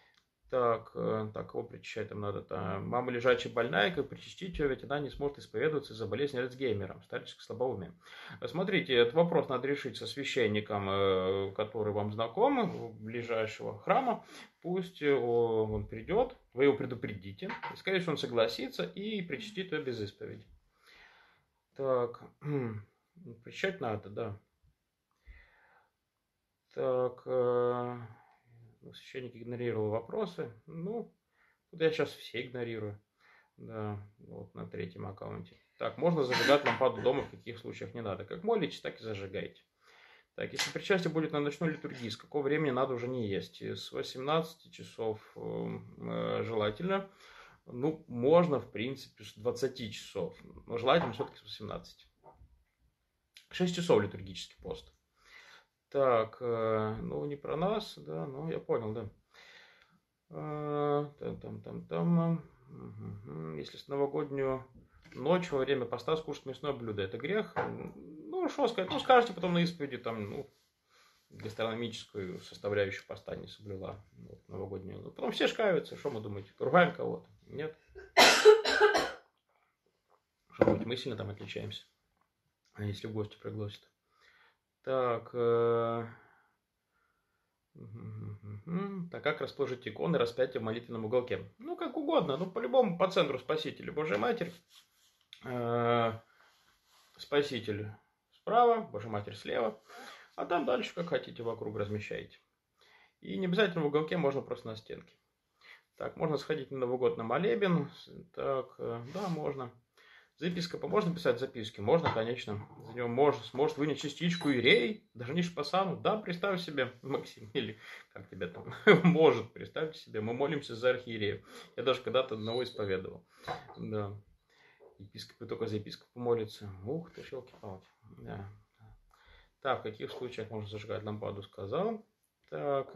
Так, так, кого причащать там надо? Там, мама лежачая больная, как причастить ее, ведь она не сможет исповедоваться из-за болезни Альцгеймера, старческое слабоумие. Смотрите, этот вопрос надо решить со священником, который вам знаком, ближайшего храма. Пусть он придет, вы его предупредите, скорее всего, он согласится и причастит ее без исповеди. Так... Причащать надо, да. Так, э, священник игнорировал вопросы. Ну, вот я сейчас все игнорирую. Да, вот на третьем аккаунте. Так, можно зажигать лампаду дома, в каких случаях не надо. Как молитесь, так и зажигайте. Так, если причастие будет на ночной литургии, с какого времени надо уже не есть? С восемнадцати часов э, желательно. Ну, можно, в принципе, с двадцати часов. Но желательно все-таки с восемнадцати. шесть часов литургический пост. Так, ну не про нас, да, ну я понял, да. Там, там, там, там. Если с новогоднюю ночь во время поста скушать мясное блюдо, это грех? Ну, что сказать, ну скажете потом на исповеди, там, ну, гастрономическую составляющую поста не соблюла, вот, новогоднюю. Потом все шкаются, что мы думаете, ругаем кого-то? Нет? Что быть, мы сильно там отличаемся. А если в гости пригласят. Так. Э... Так, как расположить иконы распятия в молитвенном уголке? Ну, как угодно. Ну, по-любому по центру Спасителя Божья Матерь. Э, Спаситель справа, Божья Матерь слева, а там дальше, как хотите, вокруг размещаете. И не обязательно в уголке, можно просто на стенке. Так, можно сходить на Новый год на молебен. Так, да, можно. Записка, можно писать записки? Можно, конечно. За него может, сможет вынять частичку ирей, даже не шпасану. Да, представь себе, Максим, или как тебя там, может, представьте себе, мы молимся за архиереев. Я даже когда-то одного исповедовал. Да. Епископ, только за епископа молится. Ух ты, щелки-палки. Да. Так, в каких случаях можно зажигать лампаду, сказал. Так,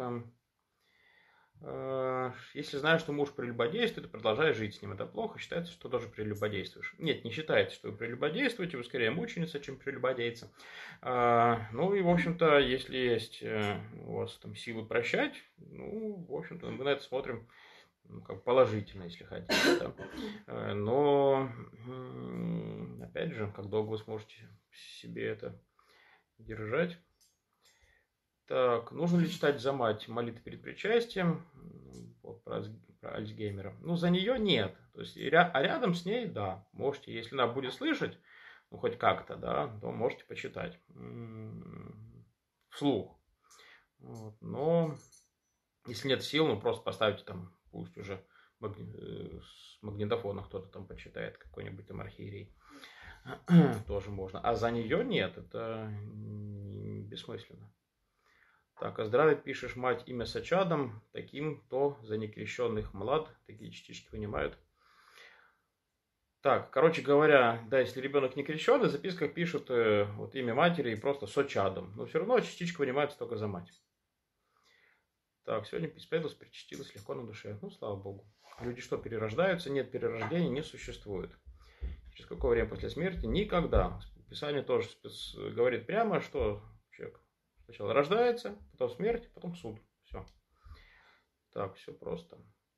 если знаешь, что муж прелюбодействует, то продолжай жить с ним. Это плохо, считается, что тоже прелюбодействуешь. Нет, не считается, что вы прелюбодействуете, вы скорее мученица, чем прелюбодейца. Ну и, в общем-то, если есть у вас там силы прощать, ну, в общем-то, мы на это смотрим ну, как положительно, если хотите. Да? Но, опять же, как долго вы сможете себе это держать. Так, нужно ли читать за мать молитвы перед причастием? Вот, про, про Альцгеймера. Ну, за нее нет. То есть, а рядом с ней, да, можете, если она будет слышать, ну, хоть как-то, да, то можете почитать. Вслух. Вот. Но, если нет сил, ну, просто поставьте там, пусть уже с магнитофона кто-то там почитает, какой-нибудь там архиерей. Тоже можно. А за нее нет, это бессмысленно. Так, а здравия пишешь, мать имя сочадом, таким, то за некрещенных млад, такие частички вынимают. Так, короче говоря, да, если ребенок не крещеный, в записках пишут э, вот имя матери и просто сочадом. Но все равно частичка вынимается только за мать. Так, сегодня исповедалась, причастилась легко на душе. Ну, слава Богу. Люди что, перерождаются? Нет, перерождения не существует. Через какое время после смерти? Никогда. Писание тоже говорит прямо, что человек сначала рождается, потом смерть, потом суд. Все. Так, все просто.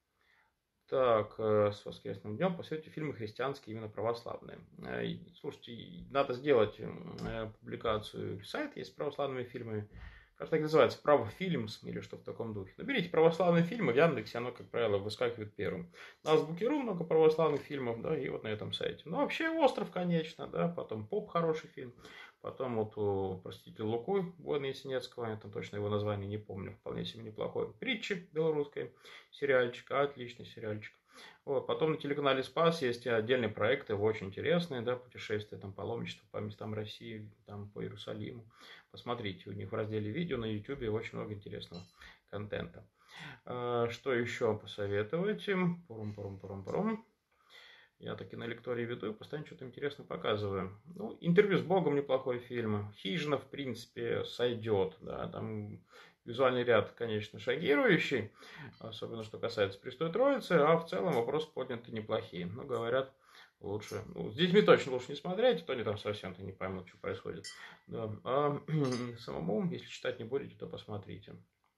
Так, с воскресным днем, посмотрите фильмы христианские, именно православные. Слушайте, надо сделать публикацию, сайт есть с православными фильмами. Кажется, так называется, Правофильмс или что в таком духе. Наберите православные фильмы, в Яндексе оно, как правило, выскакивает первым. На Азбуке.ру много православных фильмов, да, и вот на этом сайте. Ну, вообще, «Остров», конечно, да, потом «Поп» хороший фильм. Потом вот, у, простите, Луку, Войны Ясенецкого, я там точно его название не помню, вполне себе неплохой. «Притчи» белорусской, сериальчик, отличный сериальчик. Вот. Потом на телеканале «Спас» есть отдельные проекты, очень интересные, да, путешествия, там, паломничество по местам России, там, по Иерусалиму. Посмотрите, у них в разделе видео на YouTube очень много интересного контента. Что еще посоветовать? Пурум-пурум-пурум-пурум. Я таки на лектории веду и постоянно что-то интересное показываю. Ну, «Интервью с Богом» неплохой фильм. «Хижина», в принципе, сойдет. Да, там визуальный ряд, конечно, шокирующий. Особенно, что касается Престой Троицы. А в целом вопросы подняты неплохие. Но говорят, лучше... Ну, с детьми точно лучше не смотреть, то они там совсем-то не поймут, что происходит. Да. А самому, если читать не будете, то посмотрите.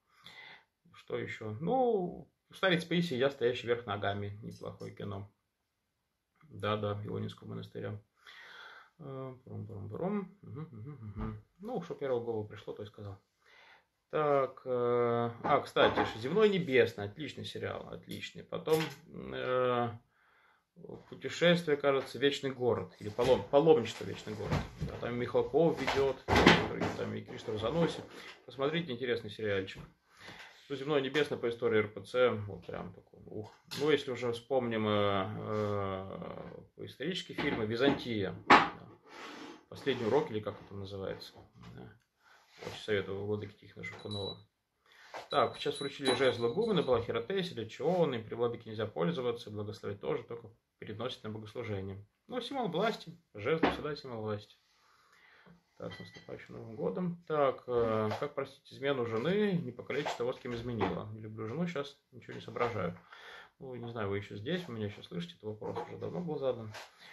Что еще? Ну, «Старец Паисий, я стоящий вверх ногами». Неплохое кино. Да-да, Ионинского монастыря. Брум-брум-брум. Угу, угу, угу. Ну, что первого в голову пришло, то и сказал. Так, э, а, кстати, «Земной небесный», отличный сериал, отличный. Потом э, «Путешествие», кажется, «Вечный город», или «Палом, «Паломничество. Вечный город». Да, там Михалков ведет, там и Кристоф Заносси. Посмотрите, интересный сериальчик. «Земное небесное» по истории эр пэ цэ, вот прям такой, ух. Ну, если уже вспомним э, э, исторические фильмы, «Византия», да. «Последний урок», или как это называется. Да. Очень советую, Владыки Тихона Шухунова. Так, сейчас вручили жезлы Гумена, была Хиротесия, Чионы, при Владыке нельзя пользоваться, благословить тоже, только переносить на богослужение. Ну, символ власти, жезл всегда символ власти. Так, с наступающим Новым годом. Так, э, как простить измену жены, не покалечить того, с кем изменила. Не люблю жену, сейчас ничего не соображаю. Ну, не знаю, вы еще здесь, вы меня еще слышите, этот вопрос уже давно был задан.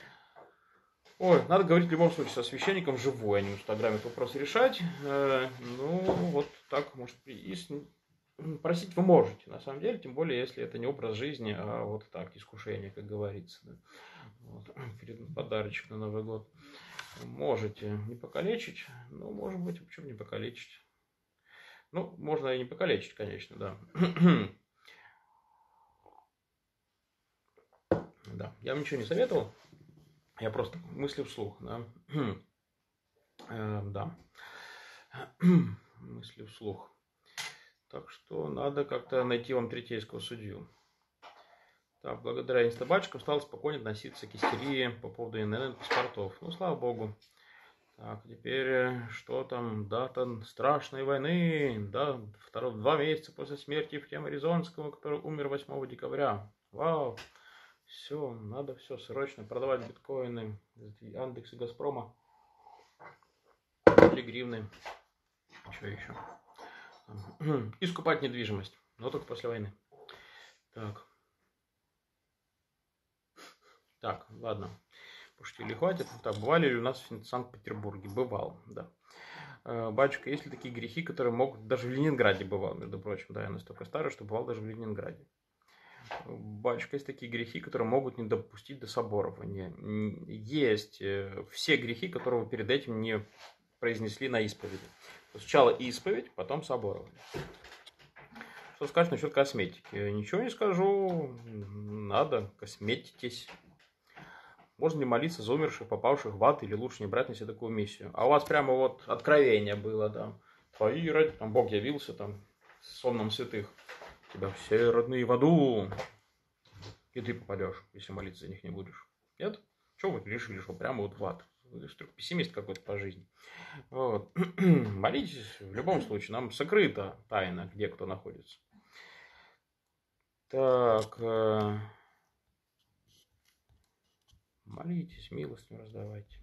Ой, надо говорить в любом случае со священником живой, а не в Инстаграме этот вопрос решать. Э, ну, вот так, может, и просить вы можете, на самом деле, тем более, если это не образ жизни, а вот так, искушение, как говорится. Да. Вот, перед подарочек на Новый год. Можете не покалечить, ну, может быть, почему не покалечить? Ну, можно и не покалечить, конечно, да. Да, я вам ничего не советовал. Я просто мысли вслух, да. э, да. Мысли вслух. Так что надо как-то найти вам третейского судью. Так, благодаря инстабачкам стал спокойнее относиться к истерии по поводу эн эн паспортов. Ну, слава богу. Так, теперь что там? Дата страшной войны. Да, второй, два месяца после смерти Ефрема Рязонского, который умер восьмого декабря. Вау. Все, надо все срочно продавать биткоины Яндекс и Газпрома. Или гривны. Что еще? И скупать недвижимость. Но только после войны. Так. Так, ладно. Пошутили, хватит. Так, бывали ли у нас в Санкт-Петербурге? Бывал, да. Батюшка, есть ли такие грехи, которые могут... Даже в Ленинграде бывал, между прочим. Да, я настолько старый, что бывал даже в Ленинграде. Батюшка, есть такие грехи, которые могут не допустить до соборования. Есть все грехи, которые вы перед этим не произнесли на исповеди. Сначала исповедь, потом соборование. Что сказать насчет косметики? Ничего не скажу. Надо, косметитесь. Можно ли молиться за умерших, попавших в ад, или лучше не брать на себя такую миссию? А у вас прямо вот откровение было, да. Твои родители, там Бог явился, там, с сонмом святых. У тебя все родные в аду. И ты попадешь, если молиться за них не будешь. Нет? Чего вы решили, что прямо вот в ад? Вы что, пессимист какой-то по жизни. Вот. Молитесь, в любом случае, нам сокрыта тайна, где кто находится. Так... Молитесь, милостыню раздавайте.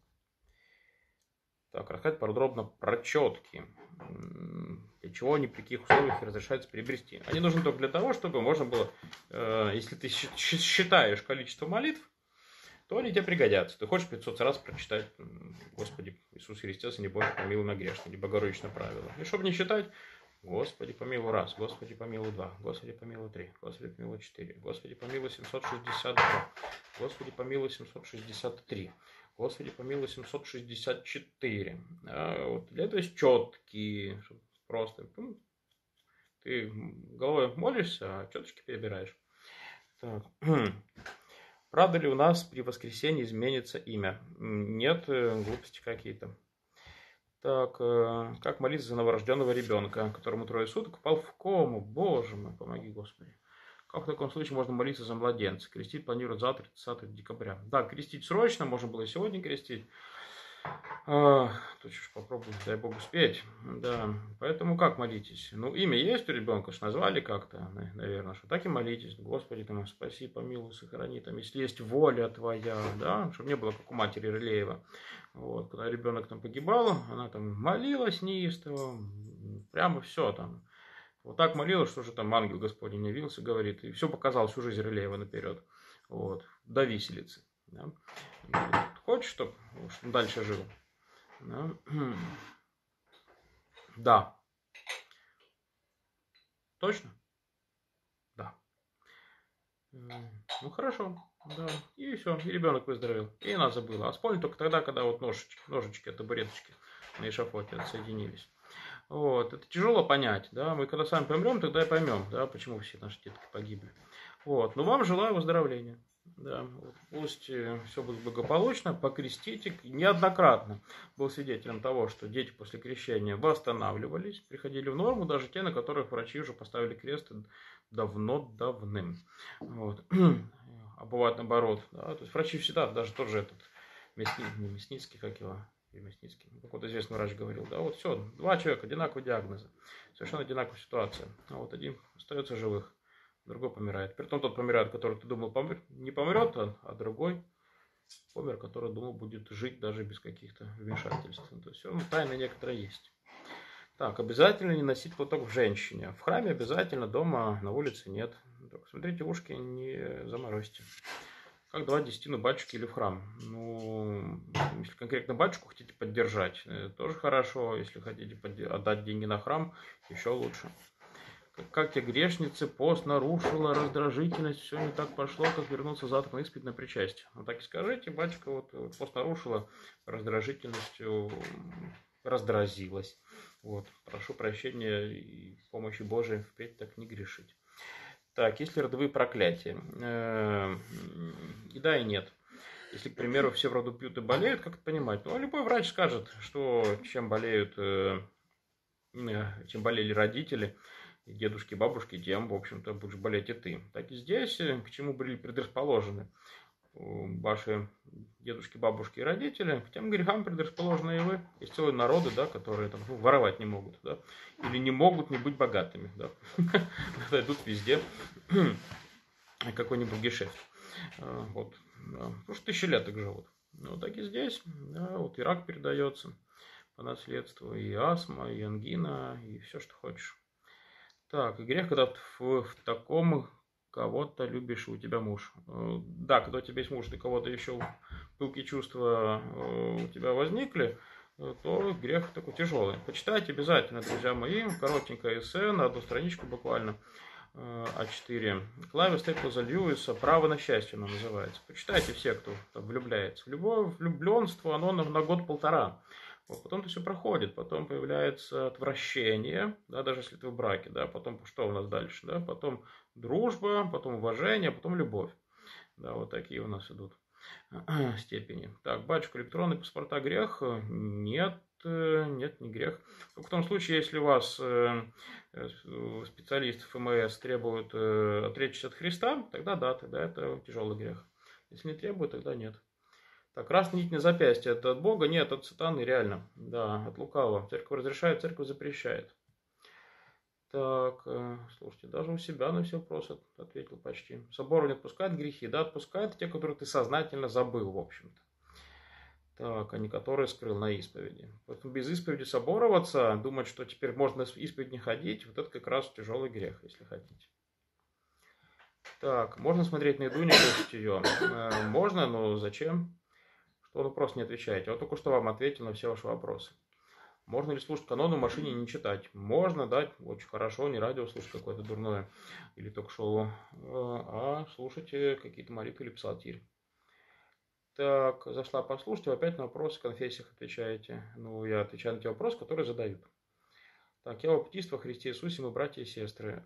Так, рассказать подробно про четки. Для чего, ни при каких условиях разрешается приобрести. Они нужны только для того, чтобы можно было, э, если ты считаешь количество молитв, то они тебе пригодятся. Ты хочешь пятьсот раз прочитать Господи Иисус Христе, не Боже, помилуй меня грешного, или Богородичное правило. И чтобы не считать, Господи, помилуй раз, Господи, помилуй два, Господи, помилуй три, Господи, помилуй четыре, Господи, помилуй семьсот шестьдесят два, Господи, помилуй семьсот шестьдесят три, Господи, помилуй семьсот шестьдесят четыре. А вот для этого есть четкие, просто ты головой молишься, а четочки перебираешь. Так. Правда ли у нас при воскресенье изменится имя? Нет, глупости какие-то. Так, как молиться за новорожденного ребенка, которому трое суток впал в кому? Боже мой, помоги, Господи. Как в таком случае можно молиться за младенца? Крестить планируют завтра, тридцатого декабря. Да, крестить срочно, можно было и сегодня крестить. А, тут уж попробуем, дай Бог, успеть. Да, поэтому как молитесь? Ну, имя есть у ребенка, что назвали как-то, наверное, что так и молитесь. Господи, там, спаси, помилуй, сохрани, там, если есть воля твоя, да, чтобы не было, как у матери Рылеева. Вот, когда ребенок там погибал, она там молилась неистово, прямо все там. Вот так молилась, что же там ангел Господень явился, говорит, и все показал всю жизнь Рылеева наперед. Вот, до виселицы. Да. Хочешь, чтобы он дальше жил? Да. Да. Точно? Да. Ну хорошо. Да. И все. И ребенок выздоровел. И она забыла. А вспомнил только тогда, когда вот ножички, ножички, табуреточки на эшафоте отсоединились. Вот. Это тяжело понять. Да? Мы когда сами помрем, тогда и поймем, да, почему все наши детки погибли. Вот. Но вам желаю выздоровления. Да, пусть все будет благополучно, покрестите. Неоднократно был свидетелем того, что дети после крещения восстанавливались, приходили в норму, даже те, на которых врачи уже поставили крест давно-давным. Вот. А бывает наоборот. Да? То есть врачи всегда, даже тот же этот Мясницкий, не Мясницкий, как его, Мясницкий, какой-то известный врач говорил, да, вот все, два человека, одинаковые диагнозы, совершенно одинаковая ситуация. А вот один остается живых, другой помирает. Притом тот помирает, который ты думал помр... не помрет, а, а другой помер, который думал будет жить даже без каких-то вмешательств. То есть все равно тайна некоторая есть. Так, обязательно не носить платок в женщине. В храме обязательно, дома, на улице нет. Так, смотрите, ушки не заморозьте. Как давать десятину батюшке или в храм? Ну, если конкретно батюшку хотите поддержать, тоже хорошо. Если хотите отдать деньги на храм, еще лучше. Как те грешницы, пост нарушила, раздражительность, все не так пошло, как вернуться завтра на исповедь на причастие. Ну так и скажите, батюшка, вот пост нарушила, раздражительностью раздразилась. Вот, прошу прощения и помощи Божией впредь так не грешить. Так, есть ли родовые проклятия? И да, и нет. Если, к примеру, все в роду пьют и болеют, как это понимать? Ну, любой врач скажет, что чем болеют, чем болели родители, дедушки, бабушки, тем, в общем-то, будешь болеть и ты. Так и здесь, к чему были предрасположены ваши дедушки, бабушки и родители, к тем грехам предрасположены и вы. Есть целые народы, да, которые там, ну, воровать не могут, да, или не могут не быть богатыми, да, идут везде какой-нибудь гешефт. Вот. Да. Потому что тысячи лет так живут. Вот так и здесь, да, вот и рак передается по наследству, и астма, и ангина, и все, что хочешь. Так, и грех, когда в, в таком кого-то любишь, у тебя муж. Да, когда у тебя есть муж, ты кого-то еще пылкие чувства у тебя возникли, то грех такой тяжелый. Почитайте обязательно, друзья мои, коротенькое эссе на одну страничку буквально, а четыре. Клайва Стейплза Льюиса «Право на счастье» оно называется. Почитайте все, кто там влюбляется. Любое влюбленство, оно на, на год-полтора. Вот, потом это все проходит, потом появляется отвращение, да, даже если ты в браке, да, потом что у нас дальше, да, потом дружба, потом уважение, потом любовь. Да, вот такие у нас идут степени. Так, батюшка, электронные паспорта грех? Нет, нет, не грех. Только в том случае, если у вас специалист ФМС требует отречься от Христа, тогда да, тогда это тяжелый грех. Если не требует, тогда нет. Так, красная нить на запястье, это от Бога? Нет, от сатаны, реально. Да, от лукавого. Церковь разрешает, церковь запрещает. Так, слушайте, даже у себя на все вопросы ответил почти. Собор не отпускает грехи? Да, отпускает те, которые ты сознательно забыл, в общем-то. Так, а не которые скрыл на исповеди. Поэтому без исповеди собороваться, думать, что теперь можно в исповедь не ходить, вот это как раз тяжелый грех, если хотите. Так, можно смотреть на еду, не кушать ее? Э, можно, но зачем? Что вы просто не отвечаете? Вот только что вам ответил на все ваши вопросы. Можно ли слушать канон в машине и не читать? Можно, да, очень хорошо, не радио слушать какое-то дурное или ток-шоу, а слушайте какие-то молитвы или псалтирь. Так, зашла послушать, вы опять на вопросы в конфессиях отвечаете. Ну, я отвечаю на те вопросы, которые задают. Так, я баптист во Христе Иисусе, мы братья и сестры.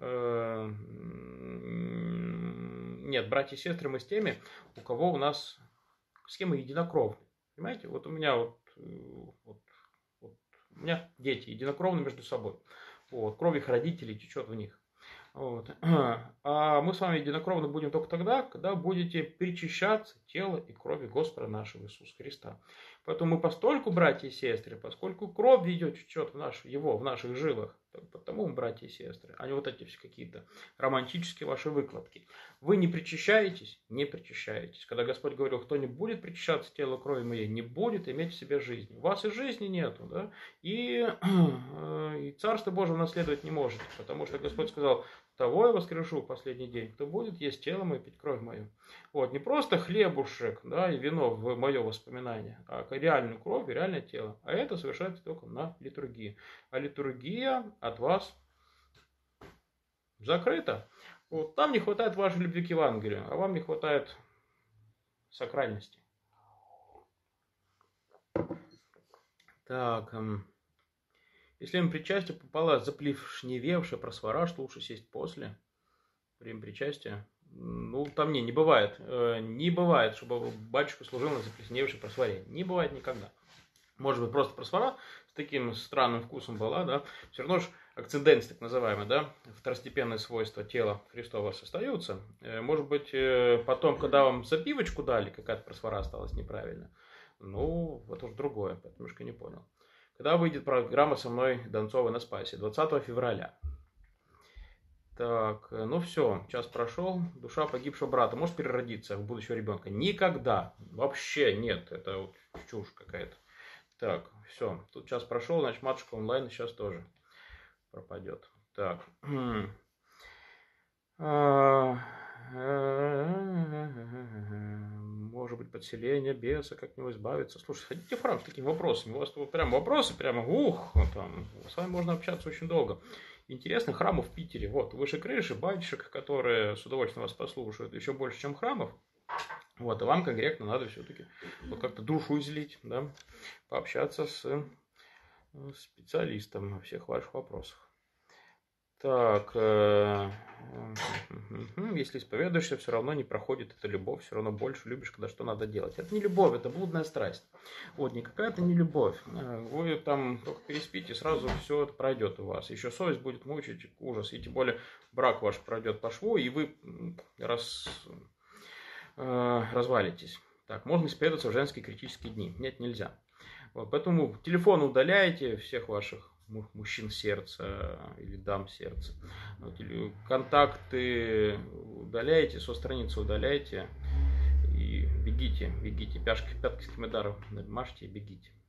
Нет, братья и сестры мы с теми, у кого у нас, с кем мы единокровны. Понимаете, вот у меня вот, вот, вот у меня дети единокровны между собой. Вот, кровь их родителей течет в них. Вот. А мы с вами единокровно будем только тогда, когда будете причащаться тела и крови Господа нашего Иисуса Христа. Поэтому мы постольку, братья и сестры, поскольку кровь ведет течет в наш, его в наших жилах, потому мы братья и сестры, а не вот эти все какие-то романтические ваши выкладки. Вы не причащаетесь? Не причащаетесь. Когда Господь говорил, кто не будет причащаться телу крови моей, не будет иметь в себе жизни. У вас и жизни нету, да? И, и Царство Божие наследовать не можете, потому что Господь сказал, того я воскрешу в последний день, кто будет есть тело мое, пить кровь мою. Вот, не просто хлебушек, да, и вино в мое воспоминание, а реальную кровь и реальное тело. А это совершается только на литургии. А литургия от вас закрыта. Вот, там не хватает вашей любви к Евангелию, а вам не хватает сакральности. Так, если им причастие попало заплешневевшая просвора, что лучше сесть после, время причастия? Ну, там не, не бывает. Не бывает, чтобы батюшка служил на заплесневевшей просворе. Не бывает никогда. Может быть, просто просвора с таким странным вкусом была, да. Все равно же акциденция, так называемая, да, второстепенные свойства тела Христова остаются. Может быть, потом, когда вам запивочку дали, какая-то просвора осталась неправильно. Ну, это уже другое, поэтому немножко не понял. Когда выйдет программа со мной Донцовой на Спасе? двадцатого февраля. Так, ну все, час прошел. Душа погибшего брата может переродиться в будущего ребенка? Никогда. Вообще нет. Это вот чушь какая-то. Так, все. Тут час прошел, значит, матушка онлайн сейчас тоже пропадет. Так. Может быть, подселение беса, как него избавиться. Слушай, ходите в храм с такими вопросами. У вас тут прям вопросы, прямо ух, там, с вами можно общаться очень долго. Интересных храмов в Питере. Вот, выше крыши батюшек, которые с удовольствием вас послушают, еще больше, чем храмов. Вот, а вам конкретно надо все-таки вот как-то душу излить, да, пообщаться с специалистом во всех ваших вопросах. Так, э, если исповедуешься, все равно не проходит эта любовь, все равно больше любишь, когда что надо делать. Это не любовь, это блудная страсть. Вот, никакая это не любовь. Вы там только переспите, сразу все это пройдет у вас. Еще совесть будет мучить, ужас. И тем более брак ваш пройдет по шву, и вы раз, э, развалитесь. Так, можно исповедоваться в женские критические дни. Нет, нельзя. Вот, поэтому телефон удаляйте всех ваших мужчин сердца или дам сердца. Контакты удаляйте, со страницы удаляйте и бегите, бегите, пятки, пятки с кимедаром мажьте и бегите.